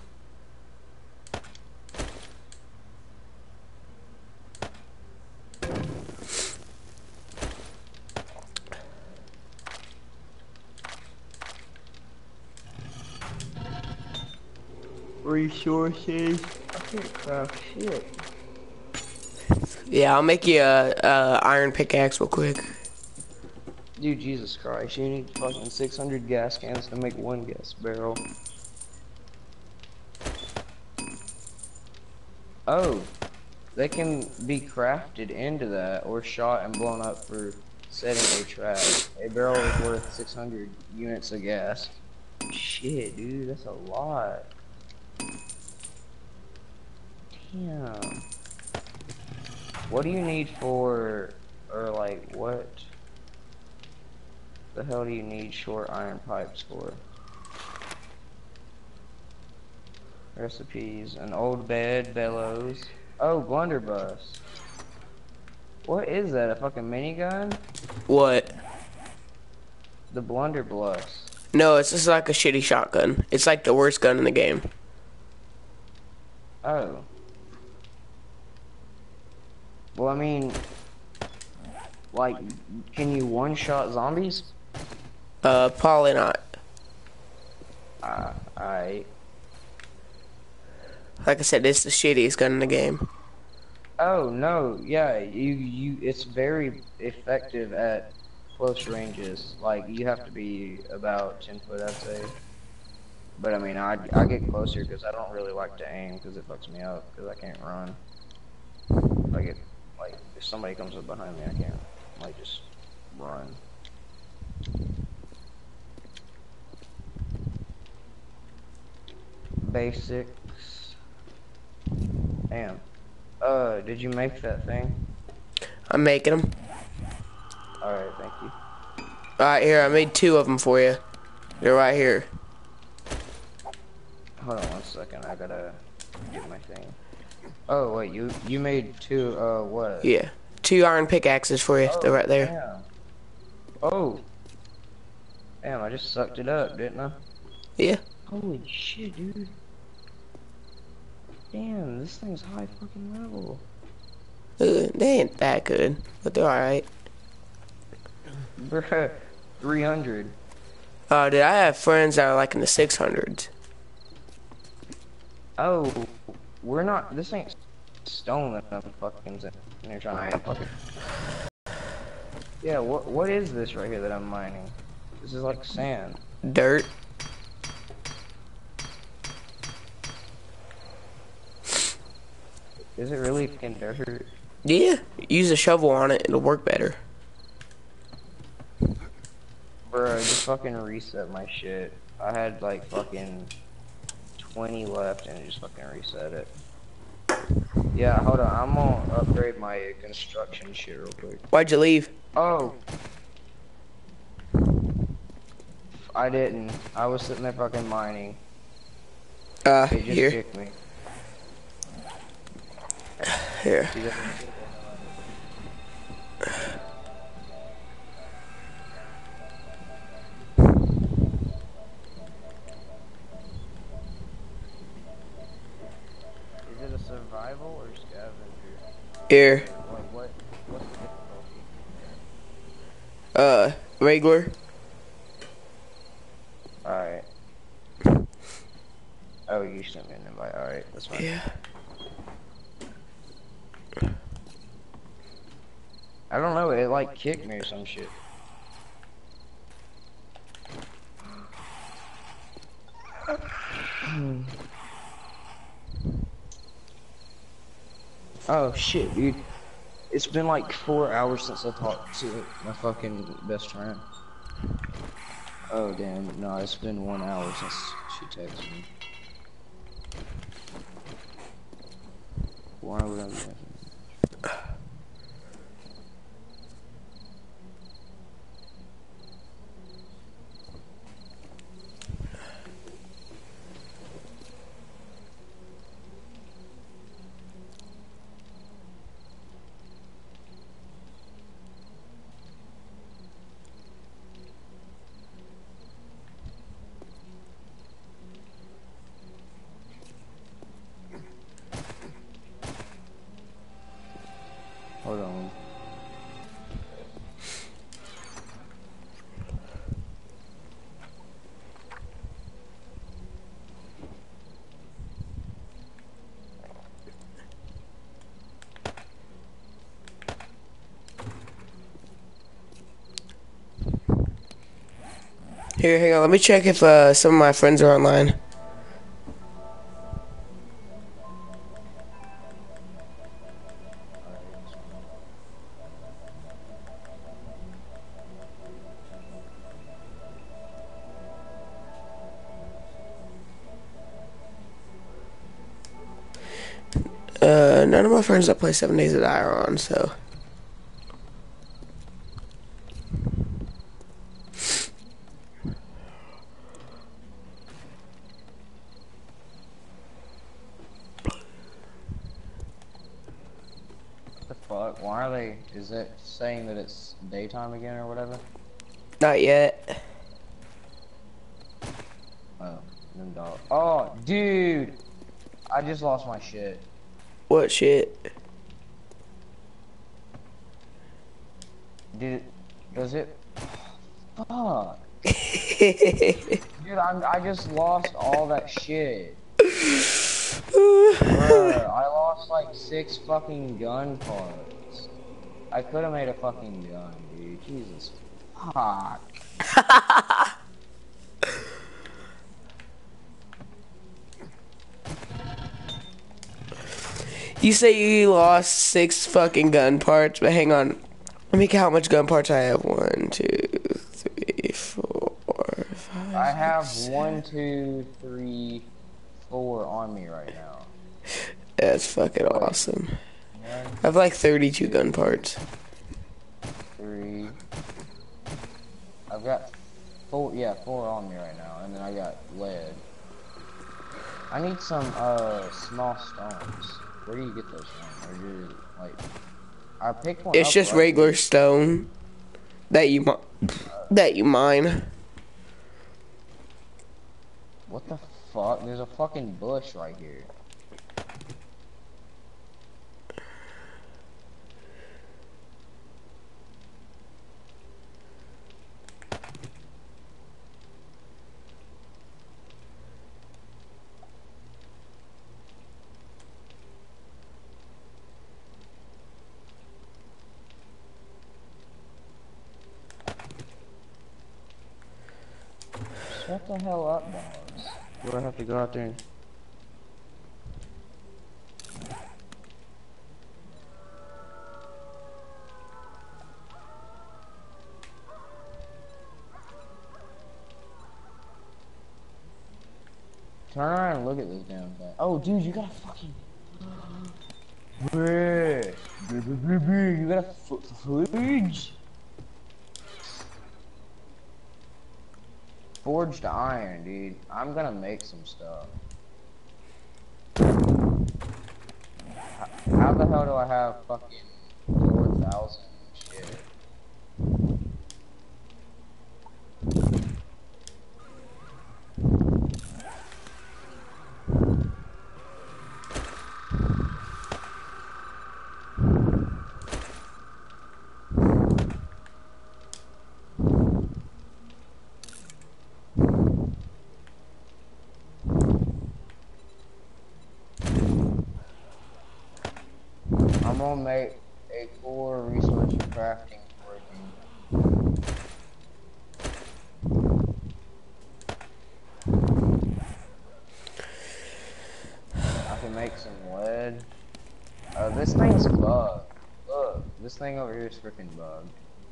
Resources. I can't craft shit. Yeah, I'll make you a iron pickaxe real quick. Dude, Jesus Christ, you need fucking 600 gas cans to make one gas barrel. Oh, they can be crafted into that or shot and blown up for setting a trap. A barrel is worth 600 units of gas. Shit, dude, that's a lot. Damn. What do you need for, or like, what the hell do you need short iron pipes for? Recipes, an old bed, bellows. Oh, blunderbuss. What is that, a fucking minigun? What? The blunderbuss. No, it's just like a shitty shotgun. It's like the worst gun in the game. Oh. Well, I mean, like, can you one-shot zombies? Probably not. Alright. Like I said, it's the shittiest gun in the game. Oh no, yeah, it's very effective at close ranges. Like you have to be about 10 foot, I'd say. But I mean, I get closer because I don't really like to aim because it fucks me up because I can't run. Like if somebody comes up behind me, I can't like just run. Basics. Damn. Did you make that thing? I'm making them. Alright, thank you. Alright, here, I made 2 of them for you. They're right here. Hold on one second, I gotta get my thing. Oh wait, you made 2 what? Yeah. 2 iron pickaxes for you. They're Oh, right there. damn. Oh. Damn, I just sucked it up, didn't I? Yeah. Holy shit, dude. Damn, this thing's high fucking level. They ain't that good, but they're alright. Bruh, 300. Dude, I have friends that are like in the 600s. Oh, we're not, this ain't stone that I'm fucking in there trying to fucking. Yeah, what is this right here that I'm mining? This is like sand. Dirt. Is it really fucking dirt? Yeah. Use a shovel on it, it'll work better. Bruh, just fucking reset my shit. I had like fucking 20 left and it just fucking reset it. Yeah, hold on, I'm gonna upgrade my construction shit real quick. Why'd you leave? Oh! I didn't. I was sitting there fucking mining. It just Here. kicked me. Here. Is it a survival or scavenger? Here. Like what's the difficulty? Regular. Alright. Oh, you sent me an invite. Alright, that's fine. Yeah. I don't know, it like kicked me or some shit. Oh shit, dude. It's been like 4 hours since I talked to my fucking best friend. Oh damn, no, it's been 1 hour since she texted me. Why would I be texting? Hold on. Here, hang on. Let me check if some of my friends are online. None of my friends that play 7 Days of Die are on, so. What the fuck? Why are they, is it saying that it's daytime again or whatever? Not yet. Oh, them dog. Oh, dude! I just lost my shit. What shit? Dude, does it? Fuck. Dude, I just lost all that shit. Bruh, I lost like 6 fucking gun parts. I could have made a fucking gun, dude. Jesus. Fuck. You say you lost 6 fucking gun parts, but hang on. Let me count how much gun parts I have. 1, 2, 3, 4, I 5, have 6, 7. 1, 2, 3, 4 on me right now. That's fucking Wait. awesome. 1, I have like 32 2, gun parts. 3. I've got 4, yeah, 4 on me right now, and then I got lead. I need some, small stones. Where do you get those from? Or you're, like, I picked one It's up just right regular here. stone that you mine. What the fuck? There's a fucking bush right here. Shut the hell up, dogs. Do I have to go out there and... Turn around and look at this damn thing. Oh, dude, you got a fucking... Bruh. You got a fridge? Forged iron, dude. I'm gonna make some stuff. How the hell do I have fucking 4,000 shit? I'm gonna make a core resource crafting working. I can make some lead. This thing's bugged. Look, this thing over here is freaking bugged.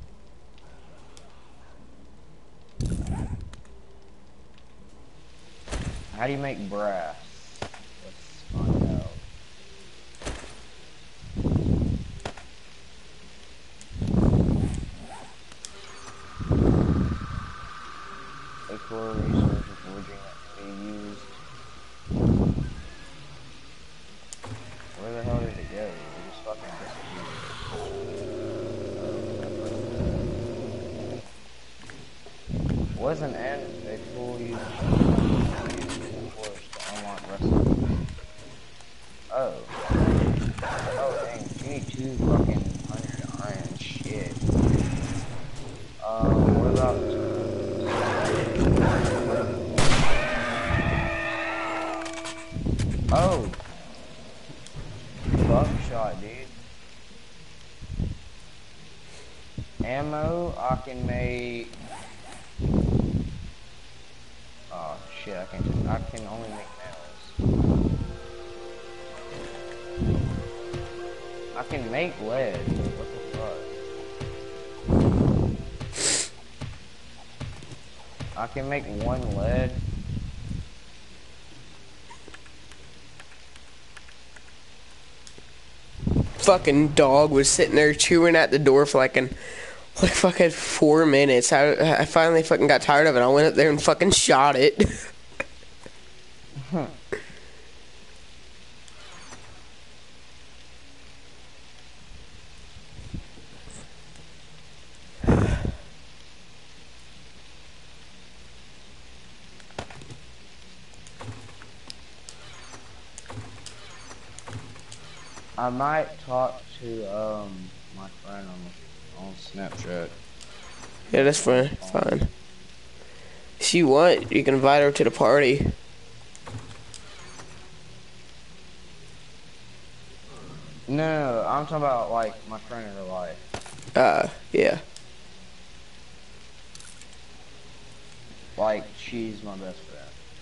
How do you make brass? Let's find out. A core resource for forging that can be used. Where the hell did it go? It just fucking disappeared. Wasn't a tool used to unlock recipes? Oh. Oh dang, you need 2 fucking 100 iron shit. What about oh, buckshot, dude. Ammo, I can make. Oh shit, I can only make nails. I can make lead. What the fuck? I can make 1 lead. Fucking dog was sitting there chewing at the door for like fucking 4 minutes. I finally fucking got tired of it. I went up there and fucking shot it. I might talk to my friend on Snapchat. Yeah, that's fine. Fine. If you want, you can invite her to the party. No, I'm talking about like my friend in real life. Yeah. Like she's my best friend.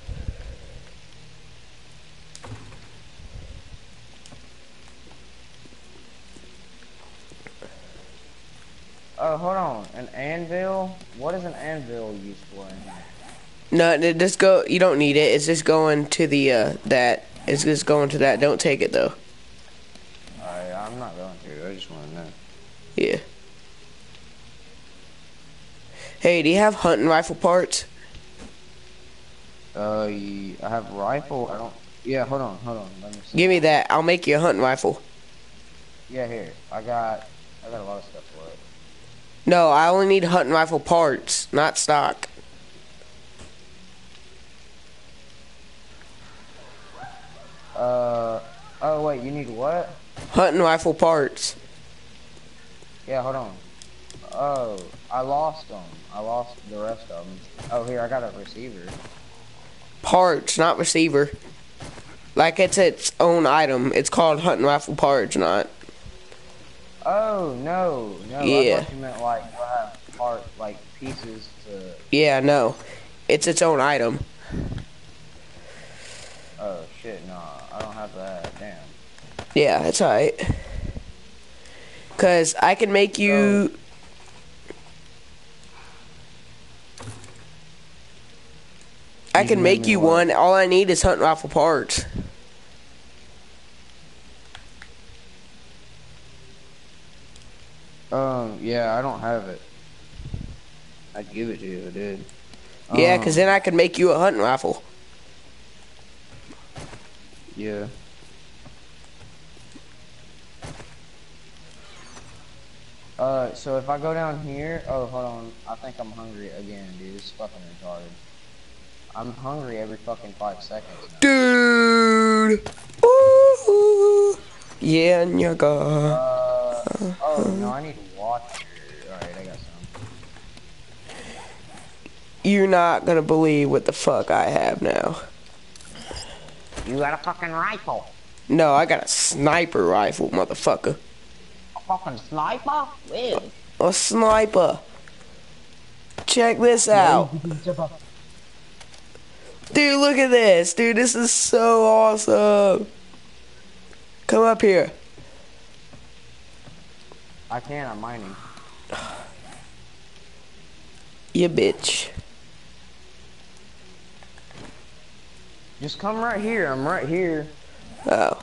Oh, hold on. An anvil? What is an anvil used for in here? No, it just go. You don't need it. It's just going to the that. It's just going to that. Don't take it though. Alright, I'm not going to. I just want to know. Yeah. Hey, do you have hunting rifle parts? I have rifle. I don't. Yeah, hold on. Let me see. Give me that. I'll make you a hunting rifle. Yeah, here. I got a lot of stuff for it. No, I only need hunting rifle parts, not stock. Oh wait, you need what? Hunting rifle parts. Yeah, hold on. Oh, I lost them. I lost the rest of them. Oh, here, I got a receiver. Parts, not receiver. Like it's its own item. It's called hunting rifle parts, not. Oh, no. Yeah. I thought you meant like you'll have like pieces to... Yeah, no. It's its own item. Oh, shit, nah. I don't have that. Damn. Yeah, it's alright. Cause I can make you... I can make you one. All I need is hunting rifle parts. Yeah, I don't have it. I'd give it to you if I did. Yeah, cause then I can make you a hunting rifle. Yeah. So if I go down here, oh, hold on, I think I'm hungry again, dude. This is fucking retarded. I'm hungry every fucking 5 seconds now. Dude! Ooh. Yeah, nigga. Oh, no, I need water. Alright, I got some. You're not gonna believe what the fuck I have now. You got a fucking rifle. No, I got a sniper rifle, motherfucker. A fucking sniper? Where? A sniper. Check this out. Dude, look at this. Dude, this is so awesome. Come up here. I can, I'm mining. You bitch. Just come right here, I'm right here. Oh.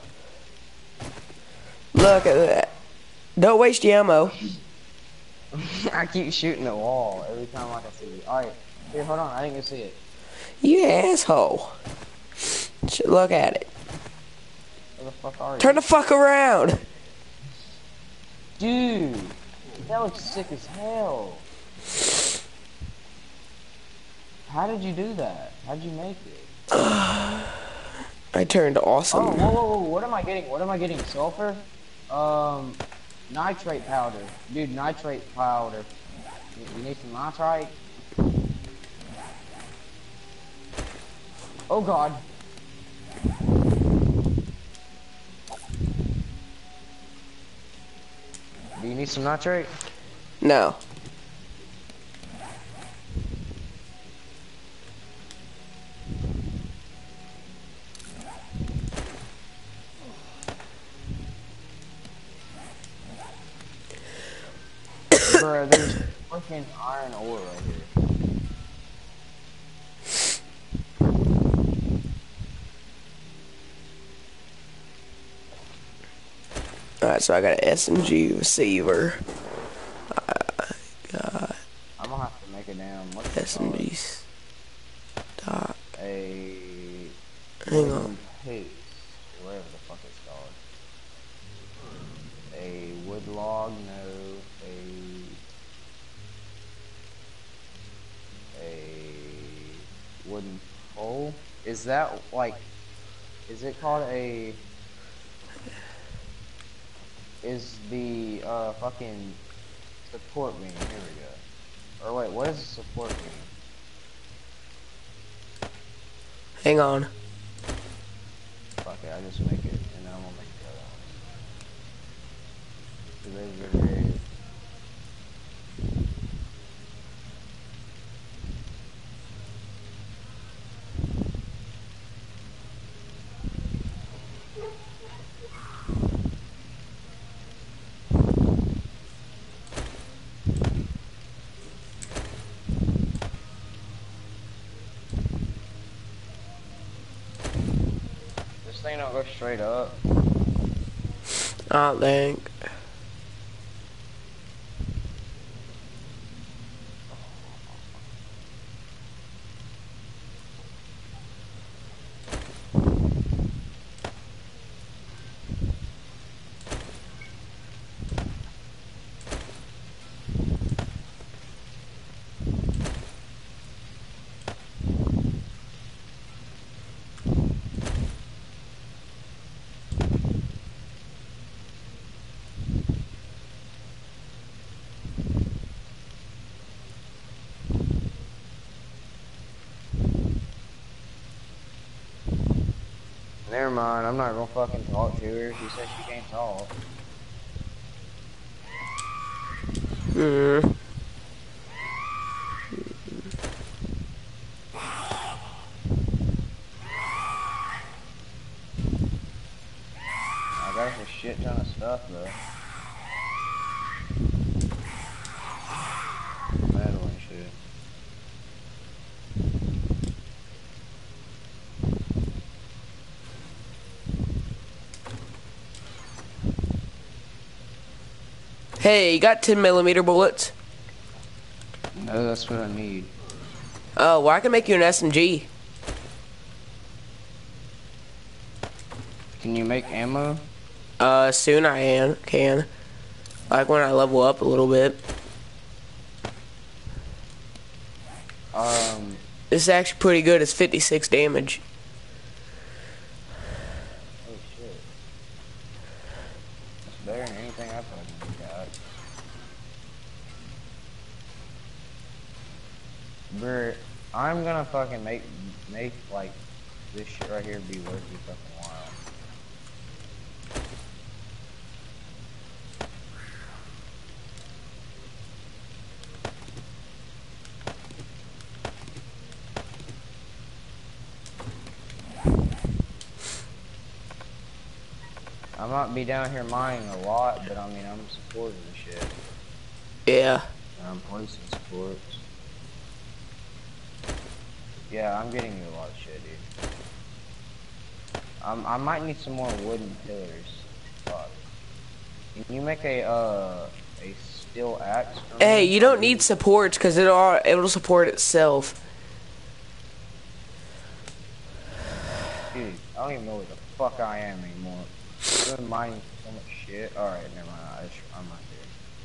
Look at that. Don't waste your ammo. I keep shooting the wall every time I can see you. Alright, here, hold on, I didn't even see it. You asshole. Look at it. Where the fuck are you? Turn the fuck around. Dude, that looks sick as hell. How did you do that? How did you make it? I turned awesome. Oh, whoa, what am I getting? What am I getting? Sulfur? Nitrate powder. Dude, nitrate powder. You need some nitrate? Oh god. Do you need some nitrate? No. Bro, there's fucking iron ore right here. Alright, so I got an SMG receiver. Got I'm gonna have to make a damn SMG stock. a Hang on. paste, whatever the fuck it's called. A wood log, no. A wooden pole. Is that like? Is it called a? Is the fucking support beam? Here we go. Or wait, what is a support beam? Hang on. Fuck it, I just make it, and then I'm gonna make the other Delivery. This thing don't go straight up. I don't think. Never mind, I'm not gonna fucking talk to her. She said she can't talk. Hmm. I got her a shit ton of stuff though. Metal and shit. Hey, you got 10mm bullets? No, that's what I need. Oh, well, I can make you an SMG. Can you make ammo? Soon I can. Like when I level up a little bit. This is actually pretty good. It's 56 damage. Oh shit. That's better than anything I've fucking got. Bruh, I'm gonna fucking make like this shit right here be worth your fucking while. I might be down here mining a lot, but I mean, I'm supporting the shit. Yeah. And I'm placing supports. Yeah, I'm getting you a lot of shit, dude. I might need some more wooden pillars. Fuck. Can you make a steel axe for me? Hey, you don't need supports because it'll support itself. Dude, I don't even know where the fuck I am anymore. I'm doing mining so much shit. Alright, never mind. I'm right there.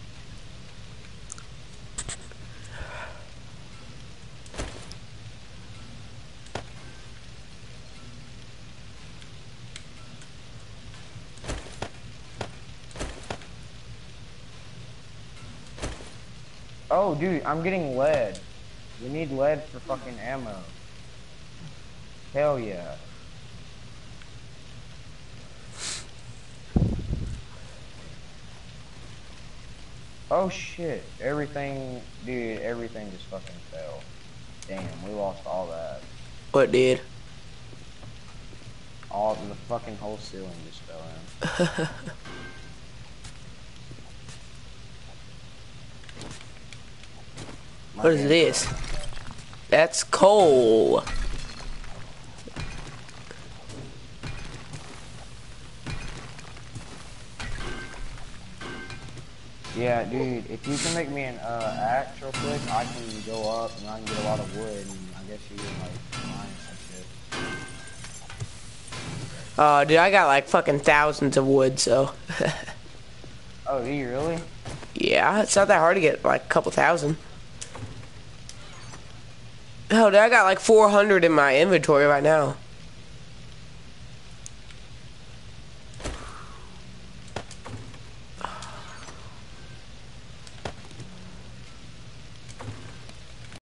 Oh, dude, I'm getting lead. We need lead for fucking ammo. Hell yeah. Oh shit, everything just fucking fell. Damn, we lost all that. What did? All the fucking whole ceiling just fell in. What is this? That's coal. Yeah, dude, if you can make me an axe real quick, I can go up and I can get a lot of wood, and I guess you can like mine some shit. Dude, I got like fucking thousands of wood, so. Oh, do you really? Yeah, it's not that hard to get like a couple thousand. Oh, dude, I got like 400 in my inventory right now.